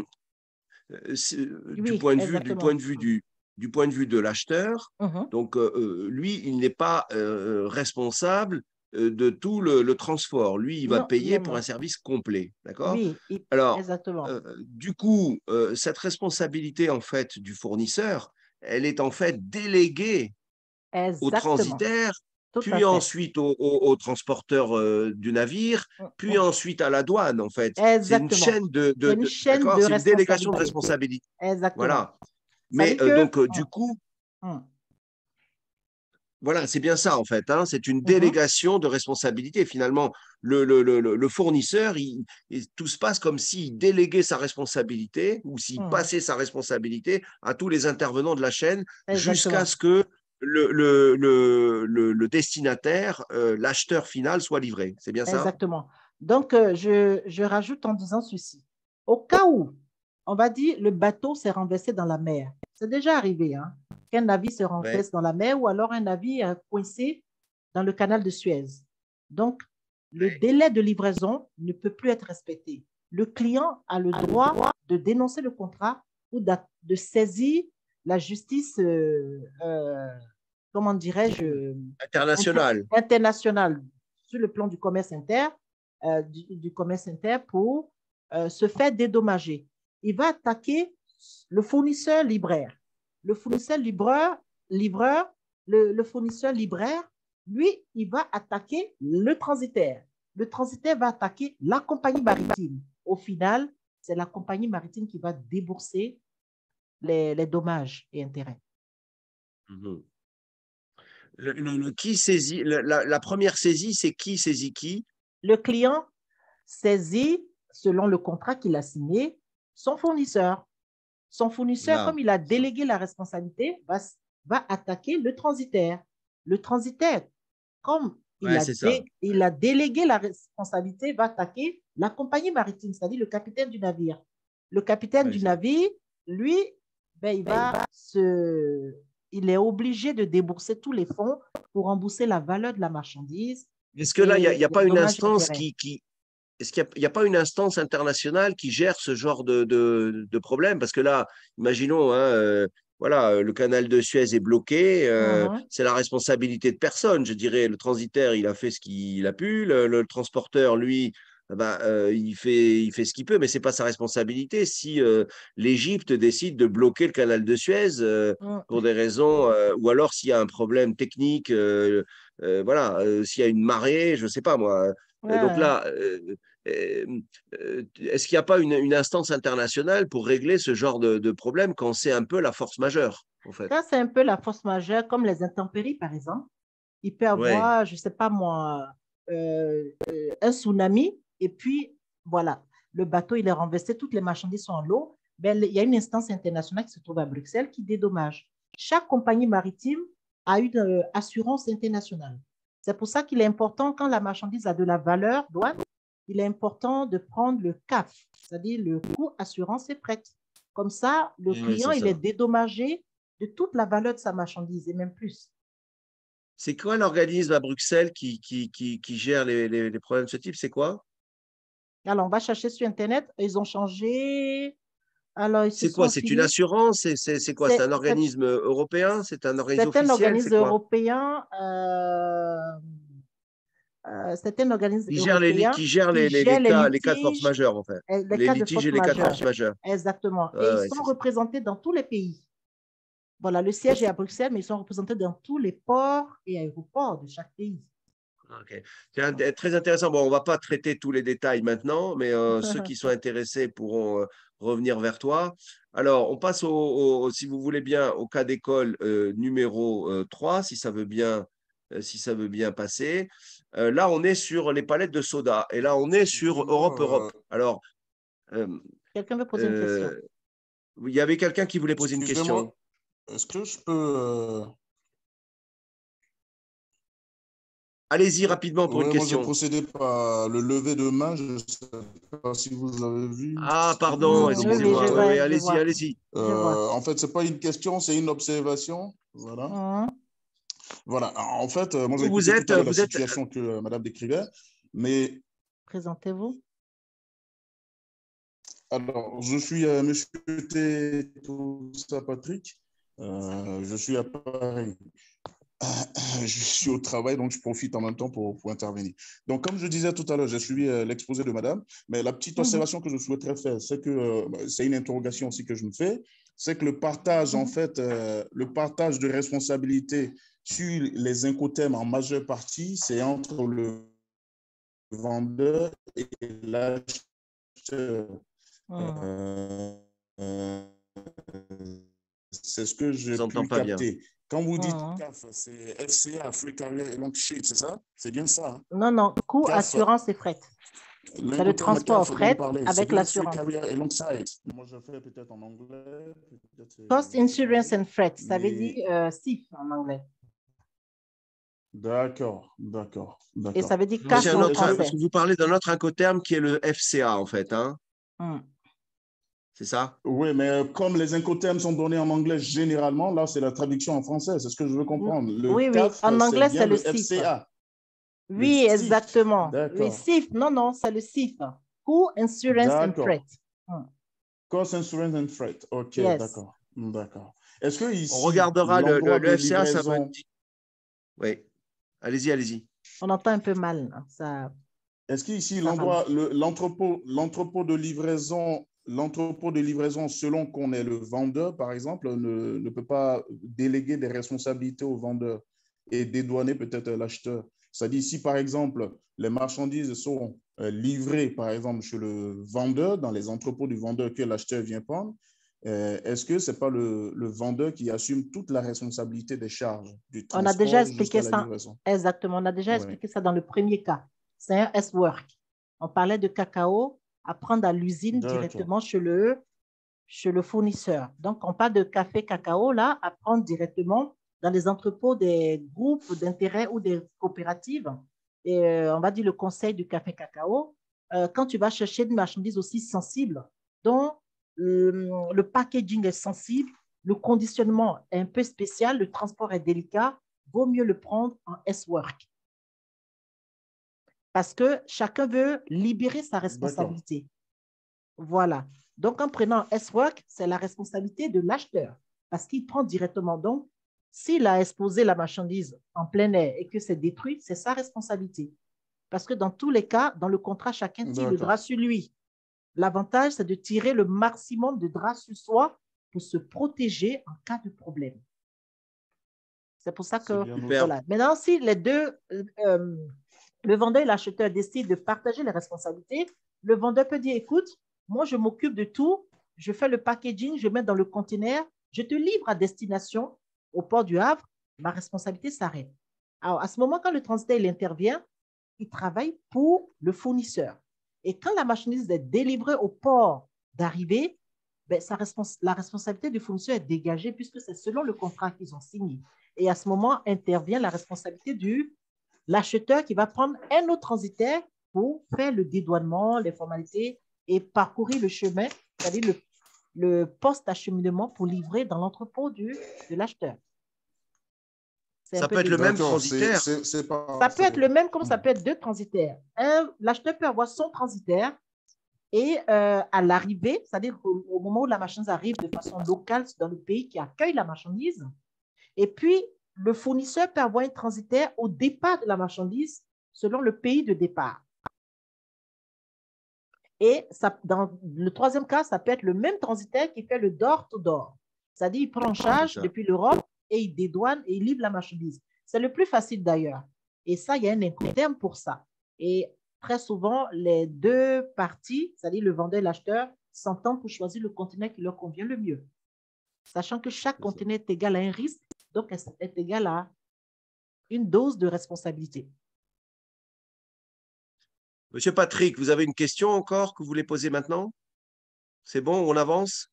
oui, du point de vue, exactement. du point de vue du, du point de vue de l'acheteur, uh-huh. donc euh, lui, il n'est pas euh, responsable de tout le, le transport. Lui, il va non, payer non, pour non. un service complet, d'accord? Oui, il, Alors, exactement. euh, du coup, euh, cette responsabilité en fait du fournisseur, elle est en fait déléguée au Exactement. transitaire, Tout puis à fait. ensuite au, au, au transporteur euh, du navire, puis uh-huh. ensuite à la douane, en fait. Exactement. C'est une chaîne de, de, c'est une de chaîne de c'est une délégation de responsabilité. responsabilité. Exactement. Voilà. Ça Mais dit que... euh, donc, euh, hum, du coup, hum, voilà, c'est bien ça, en fait. Hein, c'est une hum, délégation de responsabilité. Finalement, le, le, le, le fournisseur, il, il, tout se passe comme s'il déléguait sa responsabilité ou s'il hum. passait sa responsabilité à tous les intervenants de la chaîne jusqu'à Exactement. ce que le, le, le, le, le destinataire, euh, l'acheteur final, soit livré. C'est bien ça? Exactement. Donc, euh, je, je rajoute en disant ceci. Au cas où, on va dire, le bateau s'est renversé dans la mer. C'est déjà arrivé, hein, qu'un navire se renverse Ouais. dans la mer ou alors un navire est coincé dans le canal de Suez. Donc, le Ouais. délai de livraison ne peut plus être respecté. Le client a le droit de dénoncer le contrat ou de saisir la justice, euh, euh, comment dirais-je, International. inter internationale sur le plan du commerce inter, euh, du, du commerce inter pour euh, se faire dédommager. Il va attaquer le fournisseur libraire. Le fournisseur livreur, livreur le, le fournisseur libraire, lui, il va attaquer le transitaire. Le transitaire va attaquer la compagnie maritime. Au final, c'est la compagnie maritime qui va débourser les, les dommages et intérêts. Mmh. Le, le- le qui saisit, le- la, la première saisie, c'est qui saisit qui? Le client saisit, selon le contrat qu'il a signé, son fournisseur. Son fournisseur, Là. comme il a délégué la responsabilité, va, va attaquer le transitaire. Le transitaire, comme il Ouais, a, c'est ça. dé, il a délégué la responsabilité, va attaquer la compagnie maritime, c'est-à-dire le capitaine du navire. Le capitaine Ouais, du c'est- navire, lui, ben, il, va se, il est obligé de débourser tous les fonds pour rembourser la valeur de la marchandise Est-ce que là, il n'y a, il et y a les pas une dommages et instance intérêts. qui, qui, est-ce qu'il n'y a, a pas une instance internationale qui gère ce genre de, de, de problème? Parce que là, imaginons, hein, euh, voilà, le canal de Suez est bloqué, euh, Uh-huh. c'est la responsabilité de personne. Je dirais, le transitaire, il a fait ce qu'il a pu, le, le transporteur, lui, ben, euh, il fait, il fait ce qu'il peut, mais c'est pas sa responsabilité. Si euh, l'Égypte décide de bloquer le canal de Suez euh, Uh-huh. pour des raisons, euh, ou alors s'il y a un problème technique, euh, euh, voilà, euh, s'il y a une marée, je ne sais pas moi. Euh, Donc Ouais. là, euh, euh, euh, est-ce qu'il n'y a pas une, une instance internationale pour régler ce genre de, de problème quand c'est un peu la force majeure, en fait? Quand c'est un peu la force majeure, comme les intempéries, par exemple, il peut y Ouais, avoir, je ne sais pas moi, euh, euh, un tsunami, et puis voilà, le bateau, il est renversé, toutes les marchandises sont en l'eau. Ben, il y a une instance internationale qui se trouve à Bruxelles qui dédommage. Chaque compagnie maritime a une euh, assurance internationale. C'est pour ça qu'il est important, quand la marchandise a de la valeur, douane, il est important de prendre le C A F, c'est-à-dire le coût assurance et fret. Comme ça, le ouais, client, c'est il est ça. dédommagé de toute la valeur de sa marchandise et même plus. C'est quoi l'organisme à Bruxelles qui, qui, qui, qui gère les, les, les problèmes de ce type? C'est quoi? Alors, on va chercher sur Internet. Ils ont changé. Alors, ils se C'est sont quoi? C'est une affiliés. assurance? C'est c'est- c'est quoi? C'est C'est un organisme européen? C'est un organisme c'est un officiel? C'est organisme quoi? européen. Euh, euh, c'est un organisme Qui gère les, européen qui gère qui les, les, gère les les cas, les cas de force litiges, majeure, en fait. euh, les Les cas de litiges force et les cas de majeure. force majeure. Exactement. Et Ouais, ils ouais, sont c'est ça. représentés dans tous les pays. Voilà, le siège est à Bruxelles, mais ils sont représentés dans tous les ports et aéroports de chaque pays. Ok. C'est un- très intéressant. Bon, on ne va pas traiter tous les détails maintenant, mais euh, ceux qui sont intéressés pourront euh, revenir vers toi. Alors, on passe au, au- si vous voulez bien, au cas d'école euh, numéro euh, trois, si ça veut bien, euh, si ça veut bien passer. Euh, là, on est sur les palettes de soda. Et là, on est sur Excusez-moi, Europe-Europe. euh, Alors, euh, Quelqu'un veut poser une question? euh, il y avait quelqu'un qui voulait poser une excusez-moi, question. est-ce que je peux... euh, Allez-y euh, rapidement pour une ouais, moi, j'ai question. procédé par le lever de main. Je ne sais pas si vous avez vu, Ah, si pardon, vous Hmm, oui, oui, je excusez-moi. Oui, demandez. oui, vois, je allez-y, vois, allez-y. je vois. Euh, en fait, ce n'est pas une question, c'est une observation. Voilà. Hmm. Voilà. En fait, euh, moi, j'ai Vous écouté tout êtes, à l'heure la vous êtes situation que euh, Madame décrivait. Mais Présentez-vous. alors, je suis euh, Monsieur Tétoussa Patrick. Euh, je suis à Paris. Je suis au travail, donc je profite en même temps pour, pour intervenir. Donc, comme je disais tout à l'heure, j'ai suivi euh, l'exposé de Madame, mais la petite Mhm. observation que je souhaiterais faire, c'est que euh, c'est une interrogation aussi que je me fais, c'est que le partage, en fait, euh, le partage de responsabilités sur les incoterms en majeure partie, c'est entre le vendeur et l'acheteur. Hmm. Euh, euh, c'est ce que Je vous j'ai entends pu pas bien. capter. Quand vous dites Hmm. C A F, c'est F C A, Free Carrier Long Sheet, c'est ça? C'est bien ça, hein? Non, non, coût, C A F, assurance et fret. C'est le l'incoterm C A transport F dont vous fret parlez, c'est avec bien Free l'assurance. Carrier Alongside. Moi, je fais peut-être en anglais, peut-être Cost c'est c'est Insurance pareil. and Fret, ça veut Mais dire euh, C I F en anglais. d'accord, d'accord, Et ça d'accord. veut dire Non, c'est C A F un Est-ce, en est-ce autre, que, parce français. que vous parlez d'un autre incoterm qui est le F C A, en fait, hein, Hmm. c'est ça? oui, mais comme les incoterms sont donnés en anglais généralement, là, c'est la traduction en français, c'est ce que je veux comprendre. Le Oui, oui, C A F, en c'est anglais, bien c'est le le C I F. F C A, le Oui, C I F. exactement. Oui, D'accord, C I F, non, non, c'est le C I F. Coût Insurance and Fret. d'accord. Hmm. Cost Insurance and Freight. OK, Yes. d'accord. D'accord. Est-ce que On ici, regardera le, le, l'endroit de le F C A, ça veut livraison, dire. Oui, allez-y, allez-y. On entend un peu mal, hein, ça, est-ce qu'ici, ça ralentit. l'endroit, le- l'entrepôt, l'entrepôt de livraison, l'entrepôt de livraison, selon qu'on est le vendeur, par exemple, ne, ne peut pas déléguer des responsabilités au vendeur et dédouaner peut-être l'acheteur. C'est-à-dire, si par exemple, les marchandises sont euh, livrées, par exemple, chez le vendeur, dans les entrepôts du vendeur que l'acheteur vient prendre, Euh, Est-ce que ce n'est pas le, le vendeur qui assume toute la responsabilité des charges, du On a déjà transport expliqué jusqu'à la ça. livraison? Exactement. On a déjà Ouais. expliqué ça dans le premier cas. C'est un S-Work. On parlait de cacao à prendre à l'usine D'accord. directement chez le, chez le fournisseur. Donc, on parle de café cacao, là, à prendre directement dans les entrepôts des groupes d'intérêt ou des coopératives. Et euh, on va dire le conseil du café cacao. Euh, quand tu vas chercher une marchandise aussi sensible, dont le, le packaging est sensible, le conditionnement est un peu spécial, le transport est délicat, vaut mieux le prendre en S-Work. Parce que chacun veut libérer sa responsabilité. Voilà. Donc, en prenant S-Work, c'est la responsabilité de l'acheteur parce qu'il prend directement. Donc, s'il a exposé la marchandise en plein air et que c'est détruit, c'est sa responsabilité. Parce que dans tous les cas, dans le contrat, chacun tire le drap sur lui. L'avantage, c'est de tirer le maximum de drap sur soi pour se protéger en cas de problème. C'est pour ça que, voilà. Maintenant, si les deux, euh, le vendeur et l'acheteur décident de partager les responsabilités, le vendeur peut dire, écoute, moi, je m'occupe de tout, je fais le packaging, je mets dans le conteneur, je te livre à destination au port du Havre, ma responsabilité s'arrête. Alors, à ce moment, quand le transitaire il intervient, il travaille pour le fournisseur. Et quand la marchandise est délivrée au port d'arrivée, ben, sa respons- la responsabilité du fournisseur est dégagée puisque c'est selon le contrat qu'ils ont signé. Et à ce moment, intervient la responsabilité de l'acheteur qui va prendre un autre transitaire pour faire le dédouanement, les formalités et parcourir le chemin, c'est-à-dire le, le post-acheminement pour livrer dans l'entrepôt de l'acheteur. Ça peut être le même transitaire. C'est, c'est, c'est ça peut être le même comme ça peut être deux transitaires. L'acheteur peut avoir son transitaire et euh, à l'arrivée, c'est-à-dire au, au moment où la marchandise arrive de façon locale dans le pays qui accueille la marchandise, et puis le fournisseur peut avoir un transitaire au départ de la marchandise selon le pays de départ. Et ça, dans le troisième cas, ça peut être le même transitaire qui fait le door-to-door. C'est-à-dire il prend en charge depuis l'Europe et il dédouane et il livre la marchandise. C'est le plus facile d'ailleurs. Et ça, il y a un incoterm pour ça. Et très souvent, les deux parties, c'est-à-dire le vendeur et l'acheteur, s'entendent pour choisir le conteneur qui leur convient le mieux. Sachant que chaque conteneur est égal à un risque, donc est égal à une dose de responsabilité. Monsieur Patrick, vous avez une question encore que vous voulez poser maintenant? C'est bon, on avance?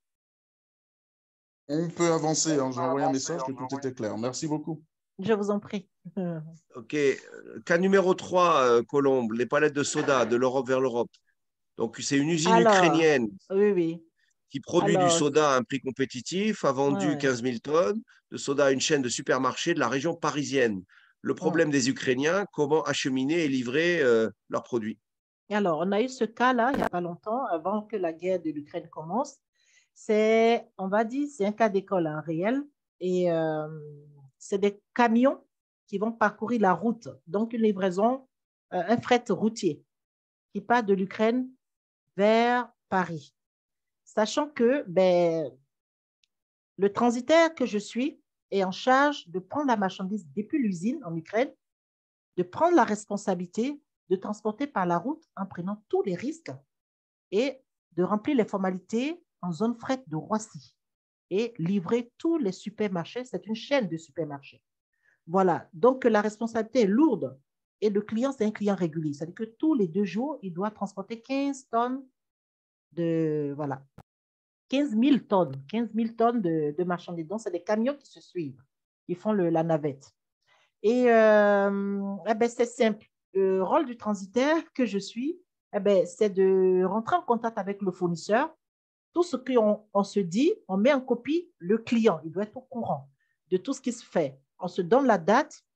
On peut avancer. Hein. J'ai envoyé un message que tout était clair. Merci beaucoup. Je vous en prie. OK. Cas numéro trois, euh, Colombe, les palettes de soda de l'Europe vers l'Europe. Donc, c'est une usine Alors, ukrainienne oui, oui. qui produit Alors, du soda à un prix compétitif, a vendu ouais. quinze mille tonnes de soda à une chaîne de supermarchés de la région parisienne. Le problème ouais. des Ukrainiens, comment acheminer et livrer euh, leurs produits? Alors, on a eu ce cas-là il n'y a pas longtemps, avant que la guerre de l'Ukraine commence. C'est, on va dire, c'est un cas d'école hein, réel. Et euh, c'est des camions qui vont parcourir la route. Donc, une livraison, euh, un fret routier qui part de l'Ukraine vers Paris. Sachant que ben, le transitaire que je suis est en charge de prendre la marchandise depuis l'usine en Ukraine, de prendre la responsabilité de transporter par la route en prenant tous les risques et de remplir les formalités en zone fret de Roissy et livrer tous les supermarchés. C'est une chaîne de supermarchés. Voilà, donc la responsabilité est lourde et le client, c'est un client régulier. C'est-à-dire que tous les deux jours, il doit transporter quinze tonnes de, voilà, quinze mille tonnes, quinze mille tonnes de, de marchandises. Donc, c'est des camions qui se suivent, qui font le, la navette. Et euh, eh ben, c'est simple. Le rôle du transitaire que je suis, eh ben, c'est de rentrer en contact avec le fournisseur. Tout ce qu'on on se dit, on met en copie le client. Il doit être au courant de tout ce qui se fait. On se donne la date.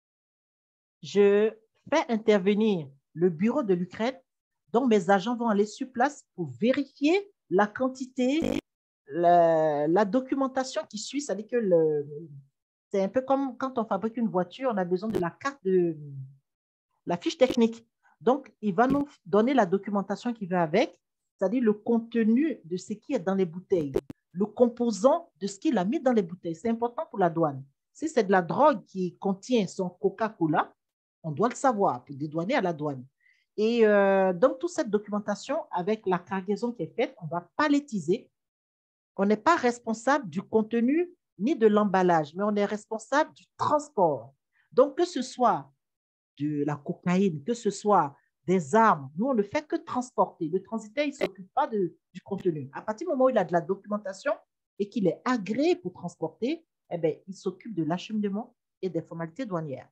Je fais intervenir le bureau de l'Ukraine, dont mes agents vont aller sur place pour vérifier la quantité, la, la documentation qui suit. C'est-à-dire que le, c'est un peu comme quand on fabrique une voiture, on a besoin de la carte de la fiche technique. Donc, il va nous donner la documentation qui va avec, c'est-à-dire le contenu de ce qui est dans les bouteilles, le composant de ce qu'il a mis dans les bouteilles. C'est important pour la douane. Si c'est de la drogue qui contient son Coca-Cola, on doit le savoir pour dédouaner à la douane. Et euh, donc, toute cette documentation, avec la cargaison qui est faite, on va palettiser On n'est pas responsable du contenu ni de l'emballage, mais on est responsable du transport. Donc, que ce soit de la cocaïne, que ce soit des armes, nous, on ne fait que transporter. Le transitaire, il ne s'occupe pas de, du contenu. À partir du moment où il a de la documentation et qu'il est agréé pour transporter, eh bien, il s'occupe de l'acheminement et des formalités douanières.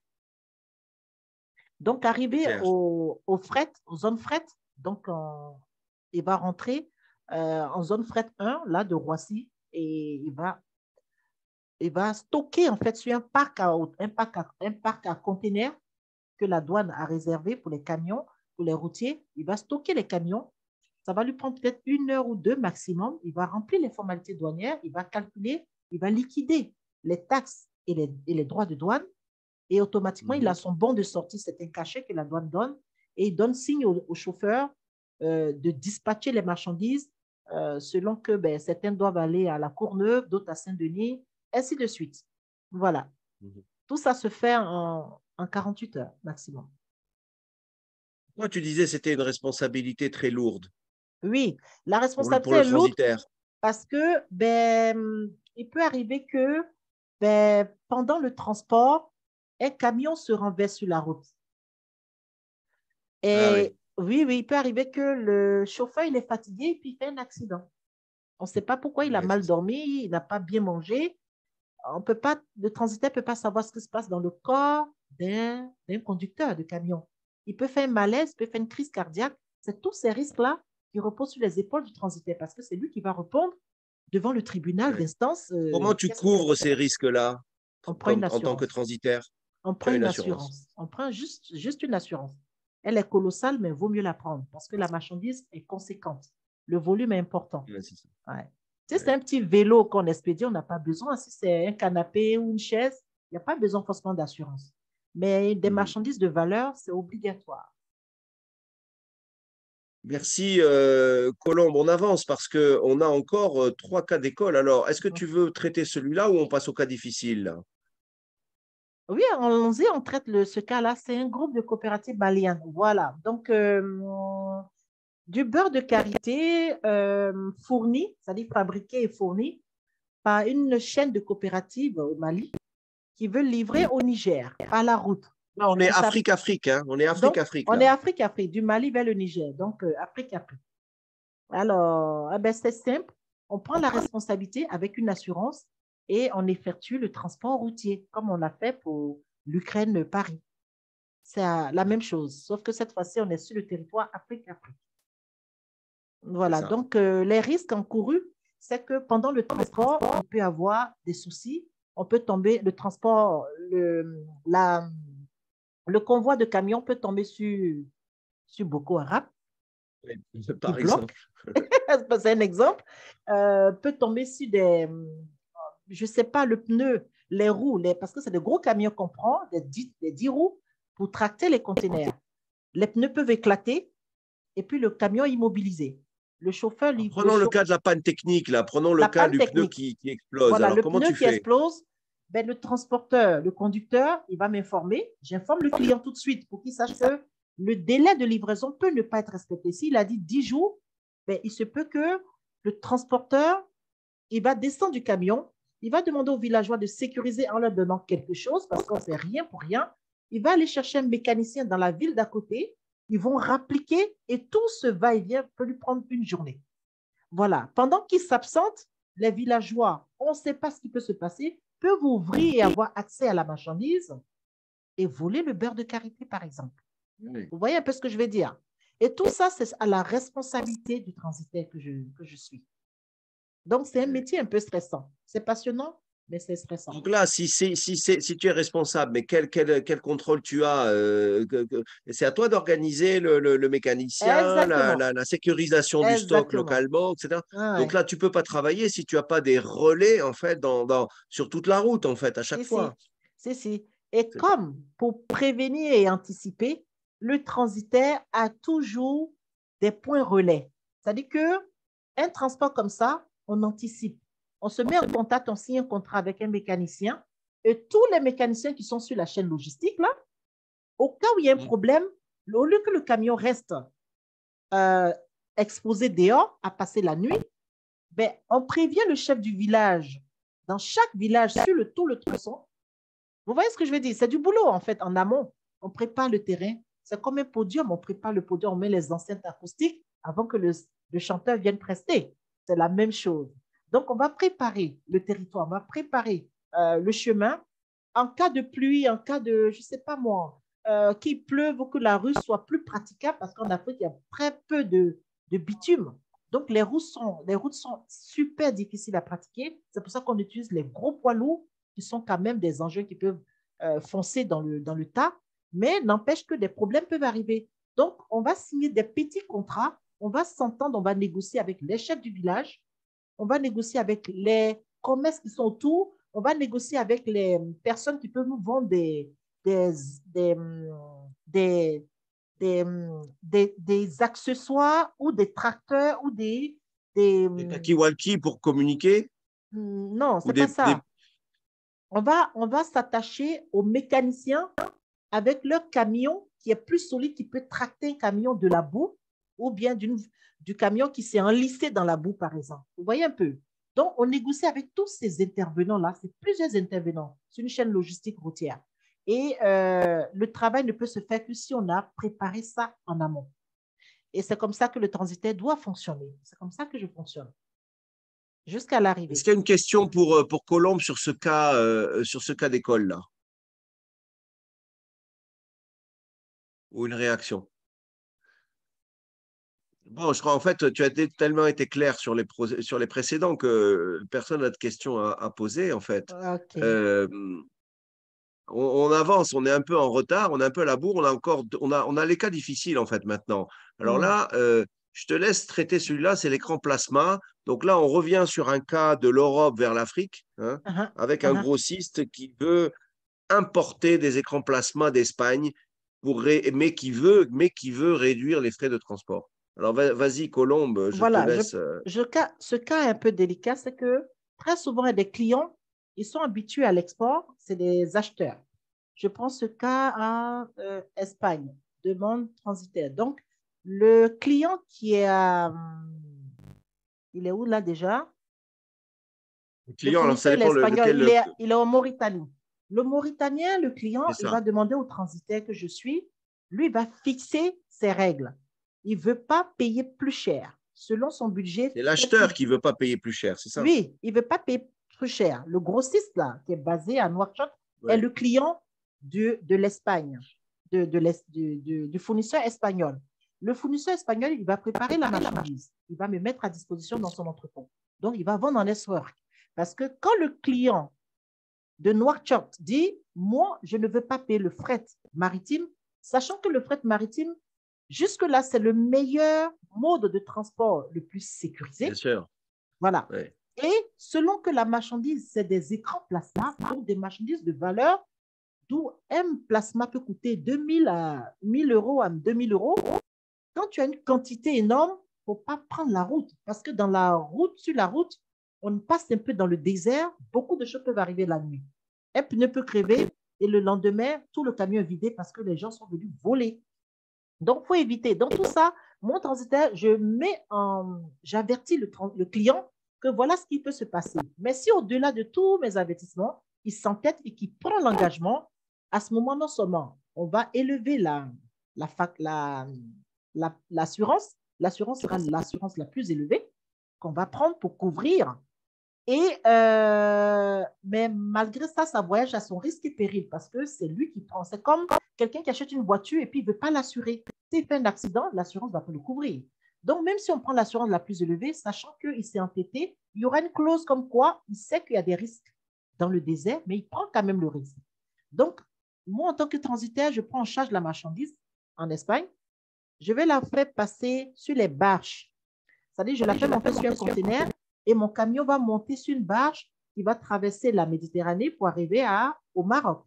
Donc, arrivé au, au fret, aux zones fret, donc on, il va rentrer euh, en zone fret un, là, de Roissy, et il va, il va stocker, en fait, sur un parc à, un parc à, un parc à conteneurs que la douane a réservé pour les camions, pour les routiers. Il va stocker les camions. Ça va lui prendre peut-être une heure ou deux maximum. Il va remplir les formalités douanières, il va calculer, il va liquider les taxes et les, et les droits de douane. Et automatiquement, mmh. il a son bon de sortie, c'est un cachet que la douane donne, et il donne signe au, au chauffeur euh, de dispatcher les marchandises euh, selon que ben, certains doivent aller à la Courneuve, d'autres à Saint-Denis, ainsi de suite. Voilà. Mmh. Tout ça se fait en, en quarante-huit heures maximum. Moi, tu disais que c'était une responsabilité très lourde. Oui, la responsabilité pour le, pour le est lourde transitaire. Parce que ben, il peut arriver que ben, pendant le transport, un camion se renverse sur la route. Et ah oui. oui, oui, il peut arriver que le chauffeur il est fatigué et puis il fait un accident. On ne sait pas pourquoi, il a oui, mal dormi, il n'a pas bien mangé. On peut pas, le transitaire ne peut pas savoir ce qui se passe dans le corps d'un conducteur de camion. Il peut faire un malaise, il peut faire une crise cardiaque. C'est tous ces risques-là qui reposent sur les épaules du transitaire parce que c'est lui qui va répondre devant le tribunal oui. d'instance. Euh, Comment tu couvres ces risques-là en tant que transitaire? On prend une, une assurance. assurance. On prend juste, juste une assurance. Elle est colossale, mais il vaut mieux la prendre parce que la marchandise est conséquente. Le volume est important. Oui, c'est ça. Ouais. Si c'est un petit vélo qu'on expédie, on n'a pas besoin. Si c'est un canapé ou une chaise, il n'y a pas besoin forcément d'assurance. Mais des mmh. marchandises de valeur, c'est obligatoire. Merci, euh, Colombe. On avance parce qu'on a encore euh, trois cas d'école. Alors, est-ce que tu veux traiter celui-là ou on passe au cas difficile? Oui, allons-y, on traite le, ce cas-là. C'est un groupe de coopératives maliennes. Voilà. Donc, euh, du beurre de karité euh, fourni, c'est-à-dire fabriqué et fourni par une chaîne de coopératives au Mali qui veut livrer au Niger par la route. Non, on est Afrique-Afrique, hein? On est Afrique-Afrique. On est Afrique-Afrique, du Mali vers le Niger, donc euh, Afrique-Afrique. Alors, eh ben, c'est simple, on prend la responsabilité avec une assurance et on effectue le transport routier, comme on l'a fait pour l'Ukraine-Paris. C'est la même chose, sauf que cette fois-ci, on est sur le territoire Afrique-Afrique. Voilà, donc euh, les risques encourus, c'est que pendant le transport, on peut avoir des soucis, on peut tomber, le transport, le, la, le convoi de camions peut tomber sur, sur Boko Haram. Oui, par exemple. C'est un exemple. Euh, peut tomber sur des, je ne sais pas, le pneu, les roues, les, parce que c'est des gros camions qu'on prend, des dix, des dix roues, pour tracter les conteneurs. Les pneus peuvent éclater et puis le camion immobilisé. Le chauffeur... Alors, prenons le, le cas de la panne technique, là. Prenons le cas du technique. pneu qui, qui explose. Voilà, Alors, le comment pneu tu qui fais? explose, ben, le transporteur, le conducteur, il va m'informer. J'informe le client tout de suite pour qu'il sache que le délai de livraison peut ne pas être respecté. S'il a dit dix jours, ben, il se peut que le transporteur, il va descendre du camion, il va demander aux villageois de sécuriser en leur donnant quelque chose parce qu'on ne fait rien pour rien. Il va aller chercher un mécanicien dans la ville d'à côté. Ils vont rappliquer et tout ce va-et-vient peut lui prendre une journée. Voilà. Pendant qu'il s'absente, les villageois, on ne sait pas ce qui peut se passer, peuvent ouvrir et avoir accès à la marchandise et voler le beurre de karité, par exemple. Oui. Vous voyez un peu ce que je veux dire? Et tout ça, c'est à la responsabilité du transitaire que je, que je suis. Donc, c'est un métier un peu stressant. C'est passionnant, mais c'est stressant. Donc là, si, si, si, si tu es responsable, mais quel, quel, quel contrôle tu as euh, c'est à toi d'organiser le, le, le mécanicien, la, la, la sécurisation Exactement. du stock localement, et cetera. Ah ouais. Donc là, tu ne peux pas travailler si tu n'as pas des relais, en fait, dans, dans, sur toute la route, en fait, à chaque si, fois. Si, si. si. Et comme pour prévenir et anticiper, le transitaire a toujours des points relais. C'est-à-dire qu'un transport comme ça, on anticipe. On se met en contact, on signe un contrat avec un mécanicien et tous les mécaniciens qui sont sur la chaîne logistique, là, au cas où il y a un problème, au lieu que le camion reste euh, exposé dehors à passer la nuit, Ben, on prévient le chef du village. Dans chaque village, sur le, tout le tronçon, vous voyez ce que je veux dire? C'est du boulot, en fait, en amont. On prépare le terrain. C'est comme un podium. On prépare le podium, on met les enceintes acoustiques avant que le, le chanteur vienne prester. C'est la même chose. Donc, on va préparer le territoire, on va préparer euh, le chemin. En cas de pluie, en cas de, je ne sais pas moi, euh, qu'il pleuve ou que la rue soit plus praticable, parce qu'en Afrique, il y a très peu de, de bitume. Donc, les routes, sont, les routes sont super difficiles à pratiquer. C'est pour ça qu'on utilise les gros poids lourds qui sont quand même des engins qui peuvent euh, foncer dans le, dans le tas, mais n'empêche que des problèmes peuvent arriver. Donc, on va signer des petits contrats, on va s'entendre, on va négocier avec les chefs du village, on va négocier avec les commerces qui sont autour, on va négocier avec les personnes qui peuvent nous vendre des, des, des, des, des, des, des accessoires ou des tracteurs ou des... Des, des talkie-walkie pour communiquer? Non, ce n'est pas ça. Des... On va, on va s'attacher aux mécaniciens avec leur camion qui est plus solide, qui peut tracter un camion de la boue ou bien du camion qui s'est enlissé dans la boue, par exemple. Vous voyez un peu? Donc, on négocie avec tous ces intervenants-là. C'est plusieurs intervenants. C'est une chaîne logistique routière. Et euh, le travail ne peut se faire que si on a préparé ça en amont. Et c'est comme ça que le transitaire doit fonctionner. C'est comme ça que je fonctionne. Jusqu'à l'arrivée. Est-ce qu'il y a une question pour, pour Colombe sur ce cas, euh, sur ce cas d'école-là? Ou une réaction? Bon, je crois en fait, tu as tellement été clair sur les, sur les précédents que personne n'a de questions à, à poser, en fait. Okay. Euh, on, on avance, on est un peu en retard, on est un peu à la bourre, on a encore, on a, on a les cas difficiles, en fait, maintenant. Alors mmh. là, euh, je te laisse traiter celui-là, c'est l'écran plasma. Donc là, on revient sur un cas de l'Europe vers l'Afrique, hein, uh -huh. avec uh -huh. un grossiste qui veut importer des écrans plasma d'Espagne, mais, qui veut, mais qui veut réduire les frais de transport. Alors, vas-y, Colombe, je voilà, te laisse. Je, je, ce cas est un peu délicat, c'est que très souvent, il y a des clients, ils sont habitués à l'export, c'est des acheteurs. Je prends ce cas à euh, Espagne, demande transitaire. Donc, le client qui est à... Il est où là déjà? Le client, le alors ça dépend il est espagnol, lequel... il, est, il est en Mauritanie. Le Mauritanien, le client, il ça. va demander au transitaire que je suis, lui, il va fixer ses règles. Il ne veut pas payer plus cher. Selon son budget. C'est l'acheteur qui ne veut pas payer plus cher, c'est ça? Oui, il ne veut pas payer plus cher. Le grossiste, là, qui est basé à Nouakchott, ouais. est le client de, de l'Espagne, de, de du, du, du fournisseur espagnol. Le fournisseur espagnol, il va préparer la marchandise. Il va me mettre à disposition dans son entrepôt. Donc, il va vendre en S-Work. Parce que quand le client de Nouakchott dit, moi, je ne veux pas payer le fret maritime, sachant que le fret maritime, jusque-là, c'est le meilleur mode de transport le plus sécurisé. Bien sûr. Voilà. Oui. Et selon que la marchandise, c'est des écrans plasma, donc des marchandises de valeur, d'où un plasma peut coûter deux mille à mille euros à deux mille euros. Quand tu as une quantité énorme, il ne faut pas prendre la route. Parce que dans la route, sur la route, on passe un peu dans le désert. Beaucoup de choses peuvent arriver la nuit. Un pneu peut crever et le lendemain, tout le camion est vidé parce que les gens sont venus voler. Donc, il faut éviter. Dans tout ça, mon transitaire, je mets en, j'avertis le, le client que voilà ce qui peut se passer. Mais si au-delà de tous mes avertissements, il s'entête et qu'il prend l'engagement, à ce moment, non seulement on va élever la, la, la, la, l'assurance, l'assurance sera l'assurance la plus élevée qu'on va prendre pour couvrir. Et, euh, mais malgré ça, ça voyage à son risque et péril parce que c'est lui qui prend. C'est comme quelqu'un qui achète une voiture et puis il ne veut pas l'assurer. S'il fait un accident, l'assurance va pas le couvrir. Donc, même si on prend l'assurance la plus élevée, sachant qu'il s'est entêté, il y aura une clause comme quoi il sait qu'il y a des risques dans le désert, mais il prend quand même le risque. Donc, moi, en tant que transitaire, je prends en charge la marchandise en Espagne. Je vais la faire passer sur les barges. C'est-à-dire, je la fais monter sur un conteneur et mon camion va monter sur une barge qui va traverser la Méditerranée pour arriver à, au Maroc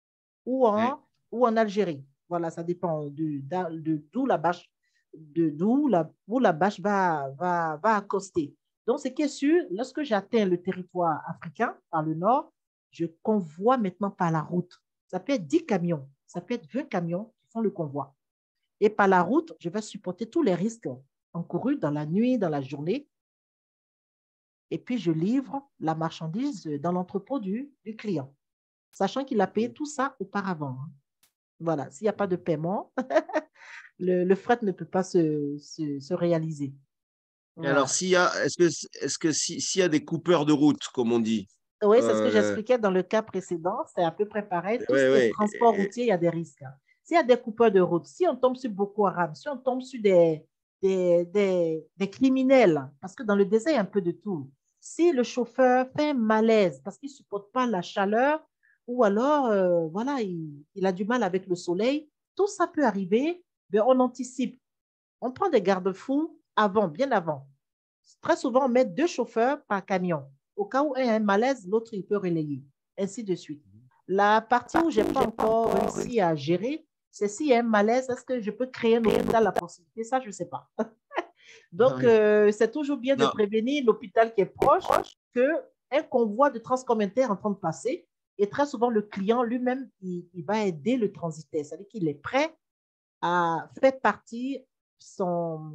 ou en, oui. ou en Algérie. Voilà, ça dépend de, de, de, d'où la bâche, de, d'où la, où la bâche va, va, va accoster. Donc, ce qui est sûr, lorsque j'atteins le territoire africain, par le nord, je convoie maintenant par la route. Ça peut être dix camions, ça peut être vingt camions qui font le convoi. Et par la route, je vais supporter tous les risques encourus dans la nuit, dans la journée. et puis je livre la marchandise dans l'entrepôt du, du client, sachant qu'il a payé tout ça auparavant. Voilà, s'il n'y a pas de paiement, le, le fret ne peut pas se, se, se réaliser. Et alors, Voilà. s'il y a, est-ce que, est-ce que si- s'il y a des coupeurs de route, comme on dit, Oui, c'est ce que euh, j'expliquais dans le cas précédent. C'est à peu près pareil. Tout ce ouais, qui est ouais, transport et- routier, il y a des risques. S'il y a des coupeurs de route, si on tombe sur Boko Haram, si on tombe sur des, des, des, des criminels, parce que dans le désert, il y a un peu de tout. Si le chauffeur fait un malaise parce qu'il ne supporte pas la chaleur ou alors, euh, voilà, il, il a du mal avec le soleil, tout ça peut arriver, mais on anticipe. On prend des garde-fous avant, bien avant. Très souvent, on met deux chauffeurs par camion. Au cas où il y a un malaise, l'autre, il peut relayer, ainsi de suite. La partie où je n'ai pas encore réussi à gérer, c'est s'il y a un malaise, est-ce que je peux créer un hôpital à la possibilité? Ça, je ne sais pas. Ah Donc, oui. euh, c'est toujours bien de Non, prévenir l'hôpital qui est proche qu'un convoi de transcommunautaire est en train de passer. Et très souvent, le client lui-même, il, il va aider le transitaire. C'est-à-dire qu'il est prêt à faire partie son,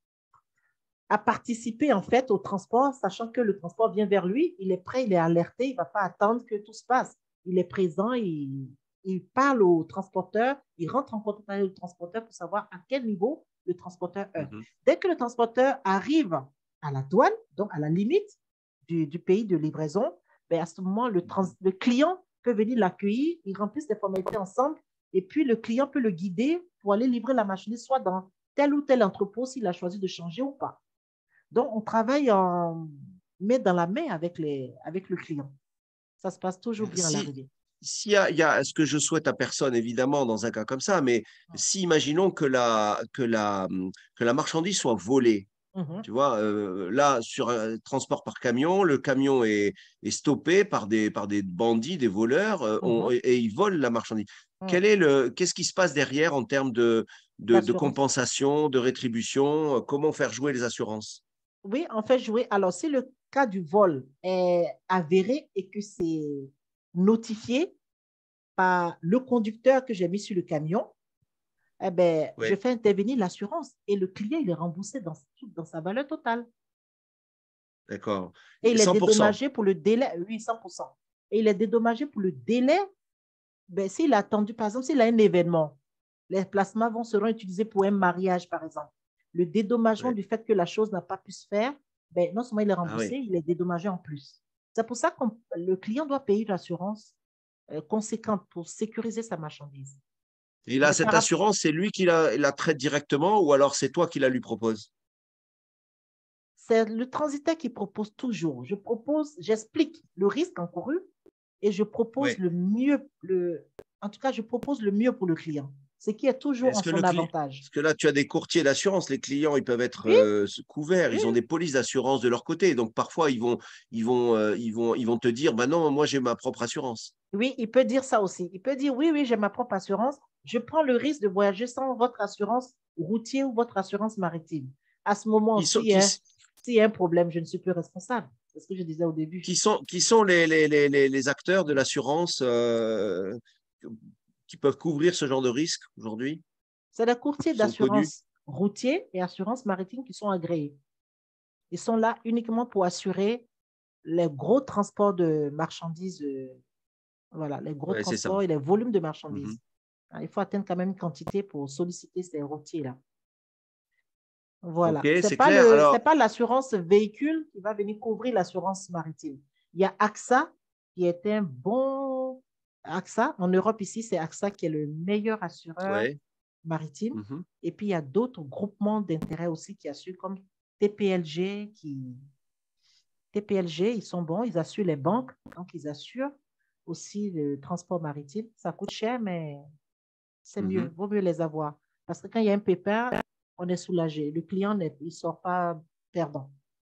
à participer en fait au transport, sachant que le transport vient vers lui, il est prêt, il est alerté, il ne va pas attendre que tout se passe. Il est présent, il, il parle au transporteur, il rentre en contact avec le transporteur pour savoir à quel niveau le transporteur est. mhm. Dès que le transporteur arrive à la douane, donc à la limite du, du pays de livraison, ben à ce moment, le, trans, le client peut venir l'accueillir, ils remplissent les formalités ensemble, et puis le client peut le guider pour aller livrer la marchandise, soit dans tel ou tel entrepôt s'il a choisi de changer ou pas. Donc, on travaille en main dans la main avec, les, avec le client. Ça se passe toujours bien à Si, l'arrivée. s'il y a, il y a ce que je souhaite à personne, évidemment, dans un cas comme ça, mais si imaginons que la, que la, que la marchandise soit volée, Mhm, tu vois, euh, là, sur un transport par camion, le camion est, est stoppé par des, par des bandits, des voleurs, euh, on- mhm, et, et ils volent la marchandise. mhm. Quel est le, qu'est-ce qui se passe derrière en termes de, de, de L'assurance. compensation, de rétribution? Comment faire jouer les assurances? Oui, on fait jouer. Alors, si le cas du vol est avéré et que c'est notifié par le conducteur que j'ai mis sur le camion, eh ben, je Oui, fais intervenir l'assurance et le client, il est remboursé dans, dans sa valeur totale. d'accord. Et il est cent pour cent. dédommagé pour le délai, oui, cent pour cent. Et il est dédommagé pour le délai. Ben, s'il a attendu, par exemple, s'il a un événement, les placements vont, seront utilisés pour un mariage, par exemple. Le dédommagement Oui. du fait que la chose n'a pas pu se faire, ben, non seulement il est Ah remboursé, oui. il est dédommagé en plus. C'est pour ça que le client doit payer une assurance euh, conséquente pour sécuriser sa marchandise. Et là, Mais cette par rapport, assurance, c'est lui qui la, la traite directement ou alors c'est toi qui la lui propose? c'est le transitaire qui propose toujours. Je propose, j'explique le risque encouru et je propose Oui. le mieux, le, en tout cas, je propose le mieux pour le client, ce qui est toujours en Est-ce que son le client, avantage. parce que là, tu as des courtiers d'assurance, les clients, ils peuvent être Oui, euh, couverts, oui, ils ont des polices d'assurance de leur côté. Donc parfois, ils vont, ils vont, euh, ils vont, ils vont te dire, bah non, moi j'ai ma propre assurance. oui, il peut dire ça aussi. Il peut dire, oui, oui, j'ai ma propre assurance. Je prends le risque de voyager sans votre assurance routière ou votre assurance maritime. À ce moment, Qui sont, s'il y qui, a, s'il y a un problème, je ne suis plus responsable. C'est ce que je disais au début. qui sont, qui sont les, les, les, les- les acteurs de l'assurance euh, qui peuvent couvrir ce genre de risque aujourd'hui, C'est les courtiers qui sont connus? d'assurance routier et assurance maritime qui sont agréés. Ils sont là uniquement pour assurer les gros transports de marchandises, euh, voilà, les gros Ouais, c'est ça. transports et les volumes de Mhm. marchandises. Ah, il faut atteindre quand même une quantité pour solliciter ces routiers-là. Ok, Voilà. C'est c'est pas clair. le, c'est Alors, pas l'assurance véhicule qui va venir couvrir l'assurance maritime. Il y a AXA qui est un bon AXA. En Europe, ici, c'est AXA qui est le meilleur assureur ouais. maritime. Mhm. Et puis, il y a d'autres groupements d'intérêts aussi qui assurent, comme T P L G. Qui... T P L G, ils sont bons, ils assurent les banques, donc ils assurent aussi le transport maritime. Ça coûte cher, mais c'est mieux, Mhm. vaut mieux les avoir. Parce que quand il y a un pépin, on est soulagé. Le client, il ne sort pas perdant.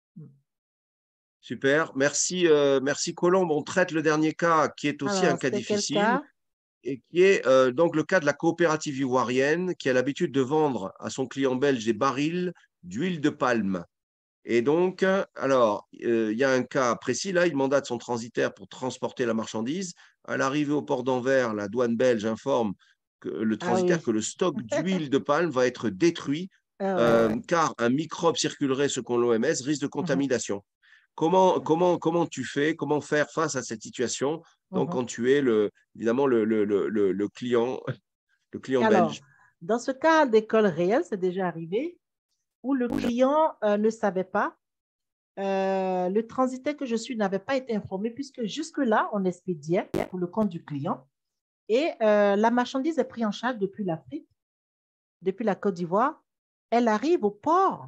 Super. Merci, euh, merci Colombe. On traite le dernier cas qui est aussi un Alors, cas c'était quel difficile cas? et qui est euh, donc le cas de la coopérative ivoirienne qui a l'habitude de vendre à son client belge des barils d'huile de palme. Et donc, euh, alors, euh, il y a un cas précis là, il mandate son transitaire pour transporter la marchandise. À l'arrivée au port d'Anvers, la douane belge informe que le Ah transitaire oui. que le stock d'huile de palme va être détruit Ah ouais, euh, ouais. car un microbe circulerait, selon l'O M S, risque de Mhm. contamination. Comment, comment, comment tu fais, comment faire face à cette situation, donc Mhm. quand tu es le, évidemment le, le, le, le- le client, le client Alors, belge? dans ce cas d'école réelle, c'est déjà arrivé où le client euh, ne savait pas. Euh, le transitaire que je suis n'avait pas été informé puisque jusque-là, on expédiait pour le compte du client et euh, la marchandise est prise en charge depuis l'Afrique, depuis la Côte d'Ivoire. Elle arrive au port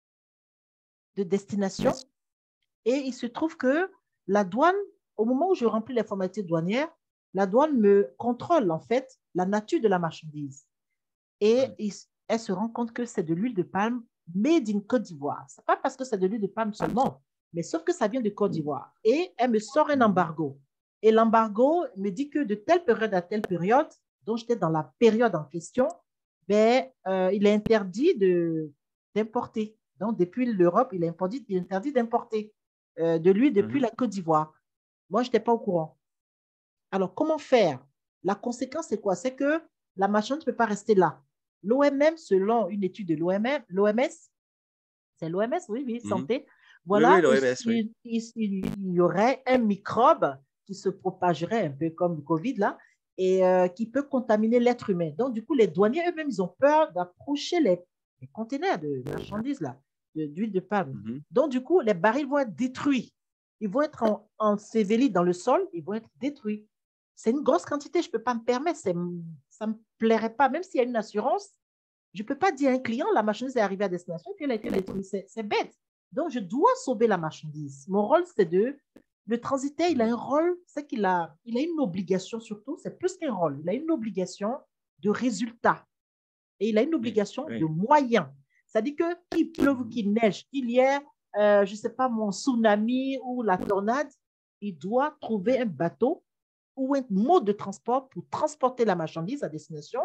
de destination et il se trouve que la douane, au moment où je remplis les formalités douanières, la douane me contrôle en fait la nature de la marchandise. Et il- elle se rend compte que c'est de l'huile de palme made in Côte d'Ivoire. Ce n'est pas parce que c'est de l'huile de palme seulement, mais sauf que ça vient de Côte d'Ivoire. Et elle me sort un embargo. Et l'embargo me dit que de telle période à telle période, dont j'étais dans la période en question, ben, euh, il est interdit de, d'importer. Donc, depuis l'Europe, il est interdit, il est interdit d'importer euh, de l'huile depuis Mhm. la Côte d'Ivoire. Moi, je n'étais pas au courant. Alors, comment faire? La conséquence, c'est quoi? C'est que la marchandise ne peut pas rester là. L'O M M, selon une étude de l'O M M, l'O M S, c'est l'O M S, oui, oui, Mhm. santé, Oui, oui, voilà, il, l'O M S, oui. il- il- il y aurait un microbe qui se propagerait un peu comme le Covid, là, et euh, qui peut contaminer l'être humain. Donc, du coup, les douaniers eux-mêmes, ils ont peur d'approcher les, les conteneurs de marchandises, là, de- d'huile de palme. Mhm. Donc, du coup, les barils vont être détruits. Ils vont être en, ensevelis dans le sol, ils vont être détruits. C'est une grosse quantité, je ne peux pas me permettre, c'est- ça ne me plairait pas, même s'il y a une assurance. Je ne peux pas dire à un client, la marchandise est arrivée à destination et puis elle a été détruite. C'est c'est bête. Donc, je dois sauver la marchandise. Mon rôle, c'est de... Le transitaire, il a un rôle, c'est qu'il a, il a une obligation surtout, c'est plus qu'un rôle, il a une obligation de résultat et il a une Oui, obligation de oui. moyens. C'est-à-dire que qu'il pleuve ou Mhm. qu'il neige, qu'il y ait, euh, je ne sais pas, mon tsunami ou la tornade, il doit trouver un bateau ou un mode de transport pour transporter la marchandise à destination.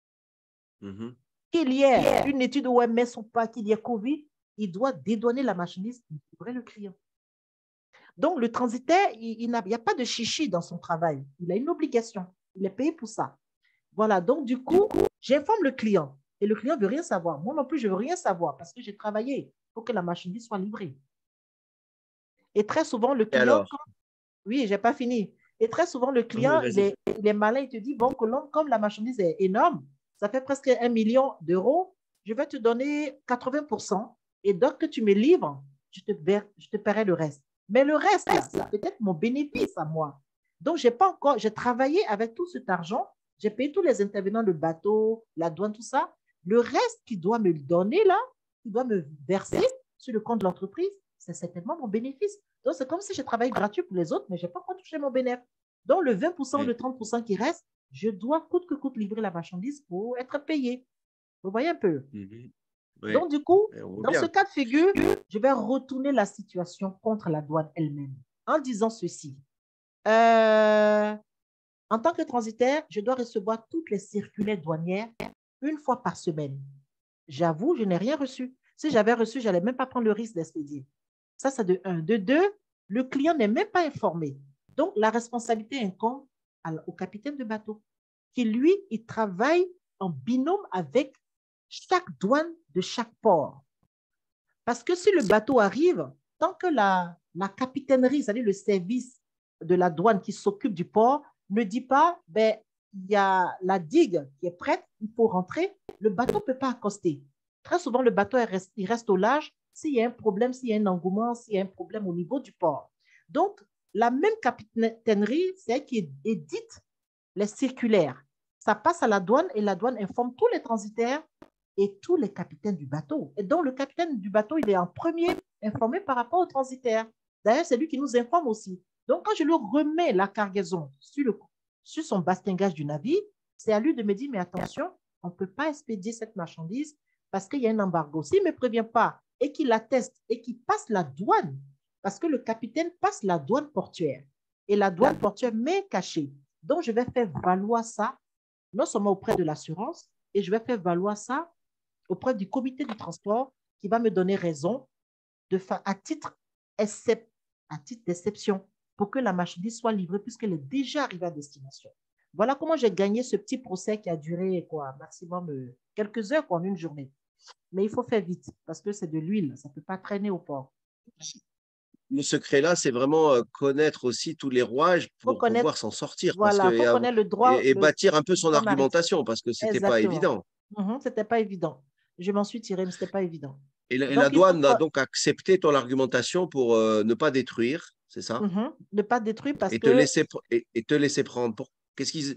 Mhm. Qu'il y ait une étude O M S ou pas, qu'il y ait Covid, il doit dédouaner la marchandise et livrer le client. Donc, le transitaire, il, il n'y a pas de chichi dans son travail. Il a une obligation. Il est payé pour ça. Voilà. Donc, du coup, j'informe le client. Et le client ne veut rien savoir. Moi non plus, je ne veux rien savoir parce que j'ai travaillé pour que la marchandise soit livrée. Et très souvent, le Et client, alors? quand... oui, je n'ai pas fini. Et très souvent, le Oui, client, il vas-y. est, il est malin. Il te dit, bon, Colombe, comme la marchandise est énorme, ça fait presque un million d'euros, je vais te donner quatre-vingts pour cent. Et donc, que tu me livres, je te, je te paierai le reste. Mais le reste, là, c'est peut-être mon bénéfice à moi. Donc, j'ai pas encore, j'ai travaillé avec tout cet argent, j'ai payé tous les intervenants, le bateau, la douane, tout ça. Le reste qu'il doit me donner là, qu'il doit me verser sur le compte de l'entreprise, c'est certainement mon bénéfice. Donc, c'est comme si je travaille gratuit pour les autres, mais je n'ai pas encore touché mon bénéfice. Donc, le vingt pour cent ou Oui. le trente pour cent qui reste, je dois coûte que coûte livrer la marchandise pour être payé. Vous voyez un peu? Mhm. Oui. Donc, du coup, Et on voit dans ce bien. cas de figure, je vais retourner la situation contre la douane elle-même en disant ceci. Euh, en tant que transitaire, je dois recevoir toutes les circulaires douanières une fois par semaine. J'avoue, je n'ai rien reçu. Si j'avais reçu, je n'allais même pas prendre le risque d'expédier. Ça, c'est de un. De deux, le client n'est même pas informé. Donc, la responsabilité incombe au capitaine de bateau, qui, lui, il travaille en binôme avec chaque douane de chaque port. Parce que si le bateau arrive, tant que la, la capitainerie, c'est-à-dire le service de la douane qui s'occupe du port, ne dit pas, ben, il y a la digue qui est prête, il faut rentrer, le bateau ne peut pas accoster. Très souvent, le bateau il reste, il reste au large s'il y a un problème, s'il y a un engouement, s'il y a un problème au niveau du port. Donc, la même capitainerie, c'est elle qui édite les circulaires. Ça passe à la douane et la douane informe tous les transitaires et tous les capitaines du bateau. Et donc, le capitaine du bateau, il est en premier informé par rapport au transitaire. D'ailleurs, c'est lui qui nous informe aussi. Donc, quand je lui remets la cargaison sur, le, sur son bastingage du navire, c'est à lui de me dire, mais attention, on ne peut pas expédier cette marchandise parce qu'il y a un embargo. S'il ne me prévient pas et qu'il atteste et qu'il passe la douane, parce que le capitaine passe la douane portuaire et la douane portuaire m'est cachée. Donc, je vais faire valoir ça, non seulement auprès de l'assurance, et je vais faire valoir ça auprès du comité du transport qui va me donner raison de faire à titre, à titre d'exception pour que la marchandise soit livrée puisqu'elle est déjà arrivée à destination. Voilà comment j'ai gagné ce petit procès qui a duré quoi, maximum euh, quelques heures en une journée. Mais il faut faire vite parce que c'est de l'huile, ça ne peut pas traîner au port. le secret là, c'est vraiment euh, connaître aussi tous les rouages Faut pour connaître, pouvoir s'en sortir parce voilà, que, faut et, av- connaître le droit, et- et le bâtir un peu son droit maritime. argumentation parce que c'était pas Exactement. évident. Mhm, c'était pas évident. Je m'en suis tirée, mais c'était pas évident. Et la, et la Donc, il faut douane a pas, donc accepté ton argumentation pour euh, ne pas détruire, c'est ça? mhm, ne pas détruire parce Et te que, laisser, pr- et, et te laisser prendre. Pour, qu'est-ce qu'ils,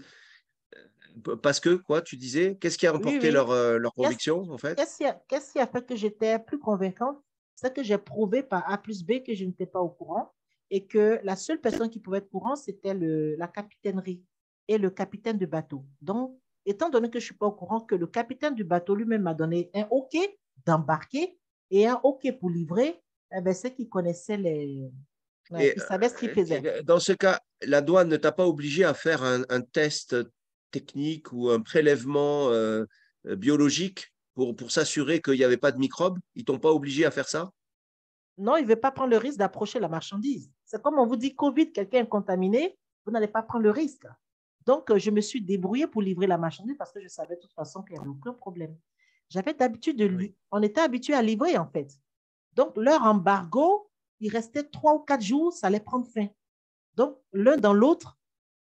parce que, quoi, tu disais, qu'est-ce qui a oui, emporté oui, leur, euh, leur qu'est-ce conviction, en fait? qu'est-ce qui a, qu'est-ce qui a fait que j'étais plus convaincante? C'est que j'ai prouvé par A plus B que je n'étais pas au courant et que la seule personne qui pouvait être au courant, c'était le, la capitainerie et le capitaine de bateau. Donc, étant donné que je ne suis pas au courant, que le capitaine du bateau lui-même m'a donné un OK d'embarquer et un OK pour livrer, eh ben, c'est qu'il connaissait les... ouais, Et il savait ce qu'il faisait. euh, dans ce cas, la douane ne t'a pas obligé à faire un, un test technique ou un prélèvement euh, euh, biologique pour, pour s'assurer qu'il n'y avait pas de microbes? Ils t'ont pas obligé à faire ça? Non, il ne veut pas prendre le risque d'approcher la marchandise. C'est comme on vous dit COVID, quelqu'un est contaminé, vous n'allez pas prendre le risque. Donc, euh, je me suis débrouillée pour livrer la marchandise parce que je savais de toute façon qu'il n'y avait aucun problème. J'avais d'habitude de Oui. on était habitué à livrer en fait. Donc, leur embargo, il restait trois ou quatre jours, ça allait prendre fin. Donc, l'un dans l'autre,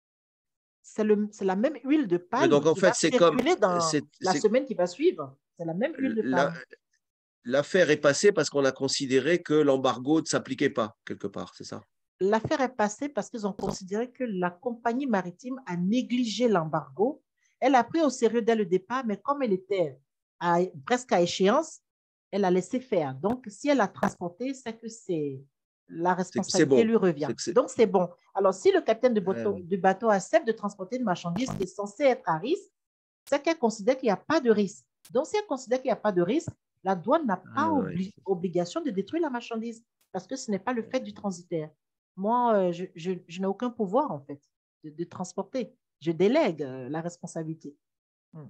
c'est la même huile de Oui, donc palme en qui va fait, c'est comme, circuler dans c'est, la c'est, semaine qui va suivre. C'est la même huile de la- palme. l'affaire est passée parce qu'on a considéré que l'embargo ne s'appliquait pas, quelque part, c'est ça? L'affaire est passée parce qu'ils ont considéré que la compagnie maritime a négligé l'embargo. Elle a pris au sérieux dès le départ, mais comme elle était à, presque à échéance, elle a laissé faire. Donc, si elle a transporté, c'est que c'est la C'est que c'est responsabilité bon. lui revient. C'est que c'est- Donc, c'est bon. Alors, si le capitaine de Ouais, bateau, ouais. du bateau accepte de transporter une marchandise qui est censée être à risque, c'est qu'elle considère qu'il n'y a pas de risque. Donc, si elle considère qu'il n'y a pas de risque, la douane n'a Ouais, pas ouais. obli obligation de détruire la marchandise parce que ce n'est pas le fait du transitaire. Moi, euh, je, je, je n'ai aucun pouvoir, en fait, de, de transporter. Je délègue euh, la responsabilité. Mm.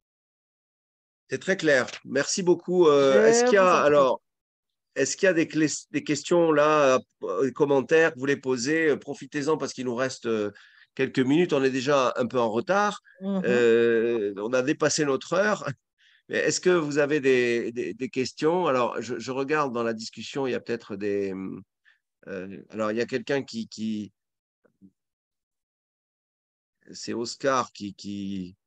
C'est très clair. Merci beaucoup. Euh, est-ce Je qu'il y vous a en prie. alors, est-ce qu'il y a des, clés- des questions là, euh, des commentaires que vous voulez poser? Euh, Profitez-en parce qu'il nous reste euh, quelques minutes. On est déjà un peu en retard. Mhm. Euh, on a dépassé notre heure. Mais est-ce que vous avez des, des- des questions? Alors, je, je regarde dans la discussion, il y a peut-être des. euh, alors, il y a quelqu'un qui, qui c'est Oscar qui, qui,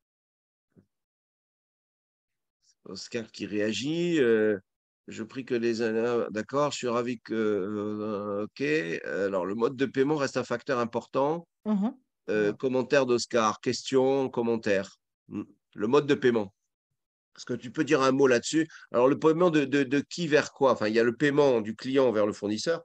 Oscar qui réagit. Euh, je prie que les. D'accord, je suis ravi que. euh, ok. Alors, le mode de paiement reste un facteur important. Mhm. Euh, commentaire d'Oscar. Question, commentaire. Hmm. Le mode de paiement. Est-ce que tu peux dire un mot là-dessus? Alors, le paiement de, de, de qui vers quoi? Enfin, il y a le paiement du client vers le fournisseur.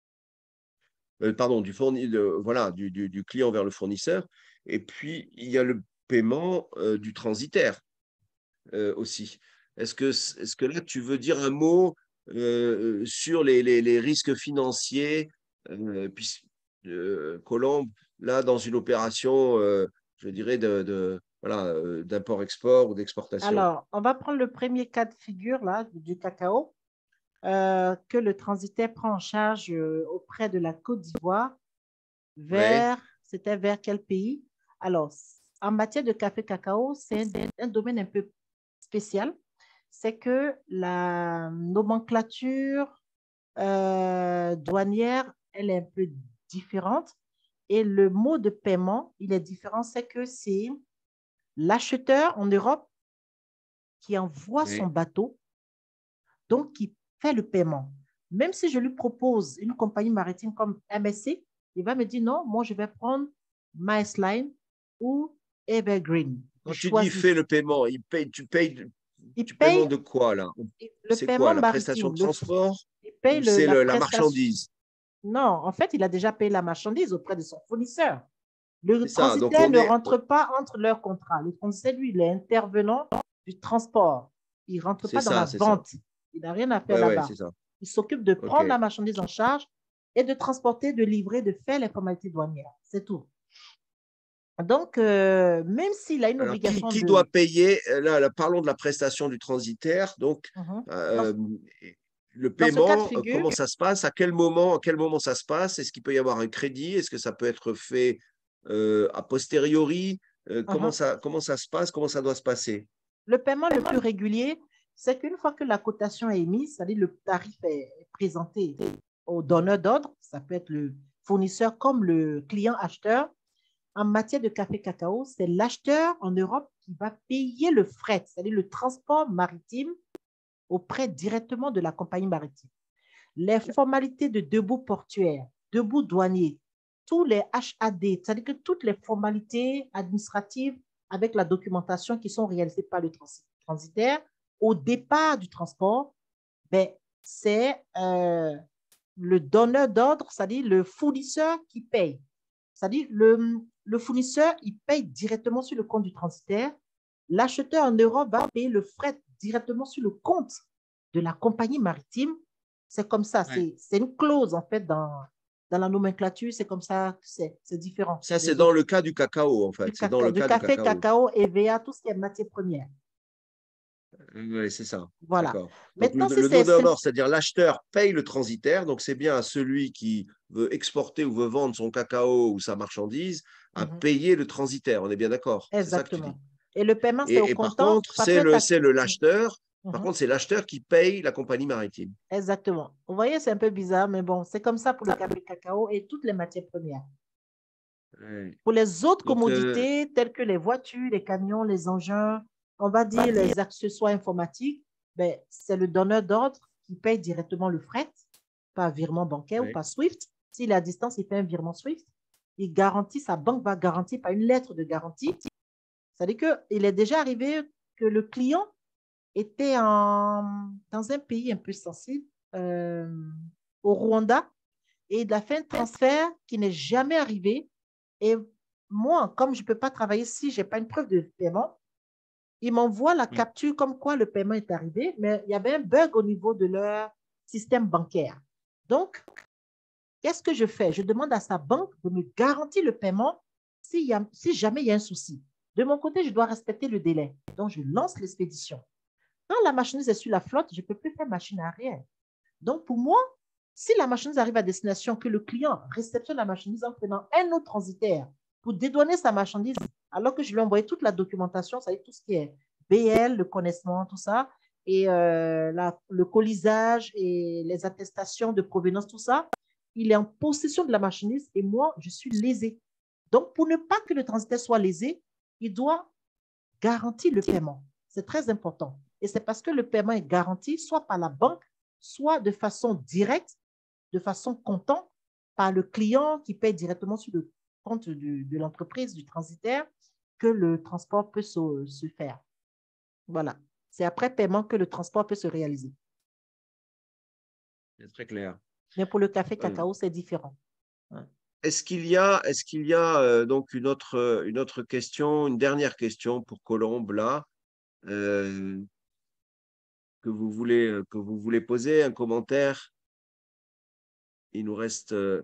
Euh, pardon, du, fourni, de, voilà, du, du, du client vers le fournisseur. Et puis, il y a le paiement euh, du transitaire euh, aussi. Est-ce que, est-ce que là, tu veux dire un mot euh, sur les, les, les risques financiers euh, puis, euh, Colombe, là, dans une opération, euh, je dirais, de, de, voilà, euh, d'import-export ou d'exportation? Alors, on va prendre le premier cas de figure là, du cacao euh, que le transitaire prend en charge euh, auprès de la Côte d'Ivoire Oui, vers, c'était vers quel pays? Alors, en matière de café cacao, c'est un, un domaine un peu spécial. C'est que la nomenclature euh, douanière, elle est un peu différente. Et le mot de paiement, il est différent. C'est que c'est l'acheteur en Europe qui envoie son oui. bateau, donc qui fait le paiement. Même si je lui propose une compagnie maritime comme M S C, il va me dire non, moi je vais prendre MySline ou Evergreen. Je Quand tu dis choisis. fais le paiement, il paye, tu payes Il du paiement paye de quoi là? le C'est quoi? paiement La prestation maritime, de le, transport il paye ou le, c'est la le- la prestation. marchandise? Non, en fait, il a déjà payé la marchandise auprès de son fournisseur. Le C'est ça. Donc transitaire on ne est. rentre pas entre leurs contrats. Le transitaire, lui, il est intervenant du transport. Il ne rentre C'est pas dans la ça, c'est ça. vente. Il n'a rien à faire Ouais, ouais, là-bas. c'est ça. Il s'occupe de OK. prendre la marchandise en charge et de transporter, de livrer, de faire les formalités douanières. C'est tout. Donc, euh, même s'il a une Alors, qui, obligation qui de... doit payer? Là, là, parlons de la prestation du transitaire. Donc, Mhm. Dans, euh, le dans ce cas de paiement, euh, figure, comment ça se passe? À quel moment, à quel moment ça se passe? Est-ce qu'il peut y avoir un crédit? Est-ce que ça peut être fait euh, a posteriori? Euh, comment mhm, ça, comment ça se passe? Comment ça doit se passer? le paiement le plus régulier, c'est qu'une fois que la cotation est émise, c'est-à-dire le tarif est présenté au donneur d'ordre, ça peut être le fournisseur comme le client acheteur. En matière de café cacao, c'est l'acheteur en Europe qui va payer le fret, c'est-à-dire le transport maritime auprès directement de la compagnie maritime. Les formalités de debout portuaire, debout douanier, tous les H A D, c'est-à-dire que toutes les formalités administratives avec la documentation qui sont réalisées par le transitaire au départ du transport, ben, c'est euh, le donneur d'ordre, c'est-à-dire le fournisseur qui paye. C'est-à-dire le, le fournisseur, il paye directement sur le compte du transitaire. L'acheteur en Europe va payer le fret directement sur le compte de la compagnie maritime. C'est comme ça, ouais. c'est une clause en fait dans, dans la nomenclature, c'est comme ça, c'est différent. Ça, c'est dans le cas du cacao en fait. Du, caca, dans le du cas café, du cacao. cacao, E V A, tout ce qui est matière première. Oui, c'est ça. Voilà. Donc, Maintenant, le, si le donneur d'ordre, c'est-à-dire l'acheteur paye le transitaire, donc c'est bien à celui qui veut exporter ou veut vendre son cacao ou sa marchandise à mm-hmm. payer le transitaire. On est bien d'accord. Exactement. Et le paiement, c'est et, au et comptant. Par contre, c'est le, le l'acheteur. Mm-hmm. Par contre, c'est l'acheteur qui paye la compagnie maritime. Exactement. Vous voyez, c'est un peu bizarre, mais bon, c'est comme ça pour le café cacao et toutes les matières premières. Oui. Pour les autres donc, commodités, euh... telles que les voitures, les camions, les engins, on va dire les accessoires informatiques, ben, c'est le donneur d'ordre qui paye directement le fret par virement bancaire oui. ou par SWIFT. S'il est à distance, il fait un virement SWIFT. Il garantit, sa banque va garantir par une lettre de garantie. C'est-à-dire qu'il est déjà arrivé que le client était en, dans un pays un peu sensible, euh, au Rwanda, et il a fait un transfert qui n'est jamais arrivé. Et moi, comme je ne peux pas travailler si je n'ai pas une preuve de paiement, il m'envoie la capture comme quoi le paiement est arrivé, mais il y avait un bug au niveau de leur système bancaire. Donc, qu'est-ce que je fais? Je demande à sa banque de me garantir le paiement si, y a, si jamais il y a un souci. De mon côté, je dois respecter le délai. Donc, je lance l'expédition. Quand la marchandise est sur la flotte, je ne peux plus faire machine arrière. Donc, pour moi, si la marchandise arrive à destination, que le client réceptionne la marchandise en prenant un autre transitaire pour dédouaner sa marchandise, alors que je lui ai envoyé toute la documentation, ça veut dire tout ce qui est B L, le connaissement, tout ça, et euh, la, le colisage et les attestations de provenance, tout ça, il est en possession de la marchandise et moi, je suis lésé. Donc, pour ne pas que le transitaire soit lésé, il doit garantir le paiement. C'est très important. Et c'est parce que le paiement est garanti soit par la banque, soit de façon directe, de façon comptant, par le client qui paye directement sur le compte du, de l'entreprise, du transitaire, que le transport peut se, se faire. Voilà. C'est après paiement que le transport peut se réaliser. C'est très clair. Mais pour le café cacao, euh, c'est différent. Ouais. Est-ce qu'il y a, est-ce qu'il y a euh, donc une autre, une autre question, une dernière question pour Colombe là euh, que vous voulez, que vous voulez poser, un commentaire? Il nous reste. Euh...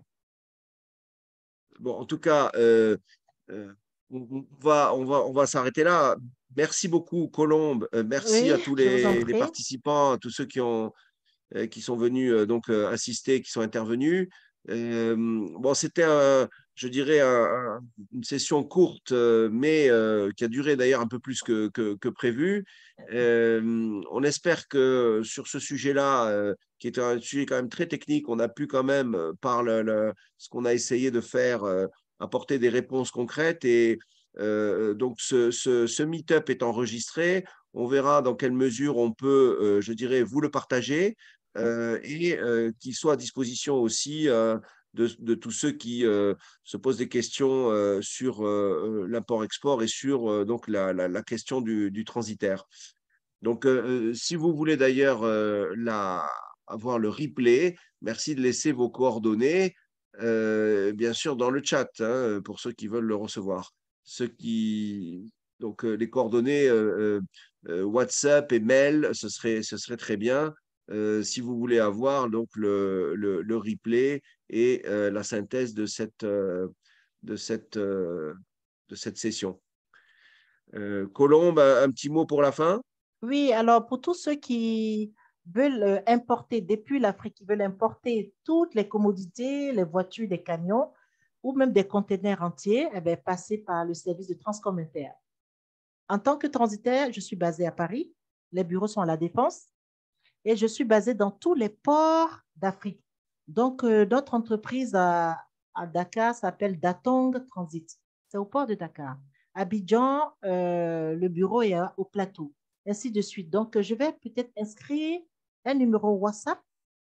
Bon, en tout cas, euh, euh, on va, on va, on va s'arrêter là. Merci beaucoup, Colombe. Euh, merci oui, à tous les, les participants, à tous ceux qui ont, euh, qui sont venus euh, donc euh, assister, qui sont intervenus. Euh, bon, c'était, je dirais, un, un, une session courte, euh, mais euh, qui a duré d'ailleurs un peu plus que, que, que prévu. Euh, on espère que sur ce sujet-là, euh, qui est un sujet quand même très technique, on a pu quand même, par le, le, ce qu'on a essayé de faire, euh, apporter des réponses concrètes. Et euh, donc, ce, ce, ce meet-up est enregistré. On verra dans quelle mesure on peut, euh, je dirais, vous le partager. Euh, et euh, qui soit à disposition aussi euh, de, de tous ceux qui euh, se posent des questions euh, sur euh, l'import-export et sur euh, donc la, la, la question du, du transitaire. Donc, euh, si vous voulez d'ailleurs euh, avoir le replay, merci de laisser vos coordonnées, euh, bien sûr, dans le chat, hein, pour ceux qui veulent le recevoir. Ceux qui... Donc, euh, les coordonnées euh, euh, WhatsApp et mail, ce serait, ce serait très bien. Euh, si vous voulez avoir donc le, le, le replay et euh, la synthèse de cette, euh, de cette, euh, de cette session. Euh, Colombe, un, un petit mot pour la fin? Oui, alors pour tous ceux qui veulent importer depuis l'Afrique, qui veulent importer toutes les commodités, les voitures, les camions ou même des conteneurs entiers, eh bien, passez par le service de Transcom Inter. En tant que transitaire, je suis basée à Paris. Les bureaux sont à La Défense. Et je suis basée dans tous les ports d'Afrique. Donc, euh, notre entreprise à, à Dakar s'appelle Datong Transit. C'est au port de Dakar. Abidjan, euh, le bureau est à- au plateau, ainsi de suite. Donc, je vais peut-être inscrire un numéro WhatsApp.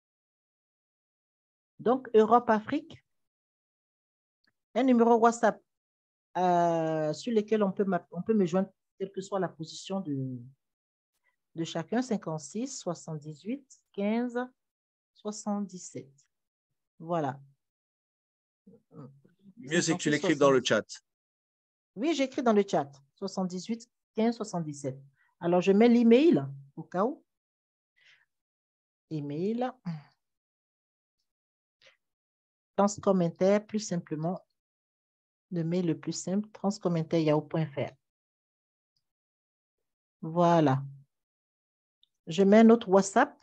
Donc, Europe-Afrique, un numéro WhatsApp euh, sur lequel on peut, on peut me joindre, quelle que soit la position de, de chacun, cinquante-six, soixante-dix-huit, quinze, soixante-dix-sept. Voilà. Mieux, c'est que tu cinquante-six, l'écrives dans le chat. Oui, j'écris dans le chat. soixante-dix-huit, quinze, soixante-dix-sept. Alors, je mets l'email au cas où. Email. Transcominter, plus simplement, le mail le plus simple, transcominter yahoo point f r. Voilà. Je mets notre WhatsApp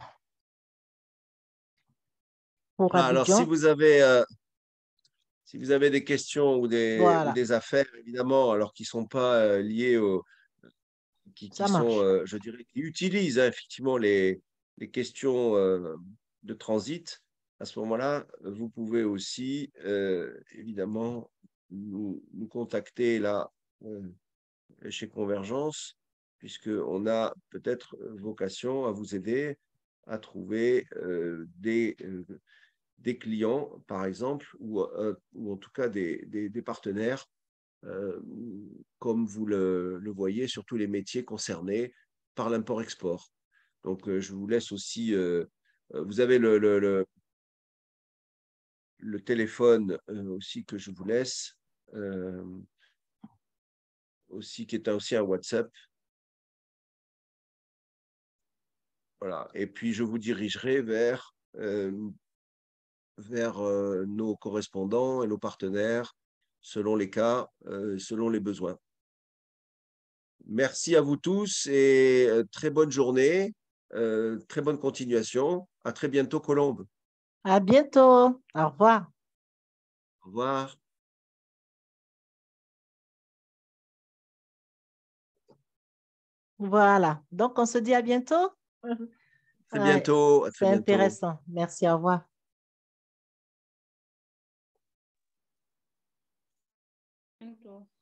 pour Voilà, alors, si Abidjan. vous avez, euh, si vous avez des questions ou des, ou Voilà, des affaires, évidemment, alors qui ne sont pas euh, liées au, qui, qui ça sont, marche. euh, je dirais, qui utilisent hein, effectivement les, les questions euh, de transit, à ce moment-là, vous pouvez aussi, euh, évidemment, nous, nous contacter là euh, chez Convergence, puisqu'on a peut-être vocation à vous aider à trouver euh, des, euh, des clients, par exemple, ou, euh, ou en tout cas des, des, des partenaires euh, comme vous le, le, voyez, sur tous les métiers concernés par l'import-export. Donc, euh, je vous laisse aussi, euh, vous avez le, le, le, le téléphone euh, aussi que je vous laisse, euh, aussi qui est aussi un WhatsApp. Voilà. Et puis, je vous dirigerai vers, euh, vers euh, nos correspondants et nos partenaires selon les cas, euh, selon les besoins. Merci à vous tous et euh, très bonne journée, euh, très bonne continuation. À très bientôt, Colombe. À bientôt. Au revoir. Au revoir. Voilà. Donc, on se dit à bientôt. À très Ouais, bientôt. À très c'est bientôt. intéressant. Merci. Au revoir. Bientôt.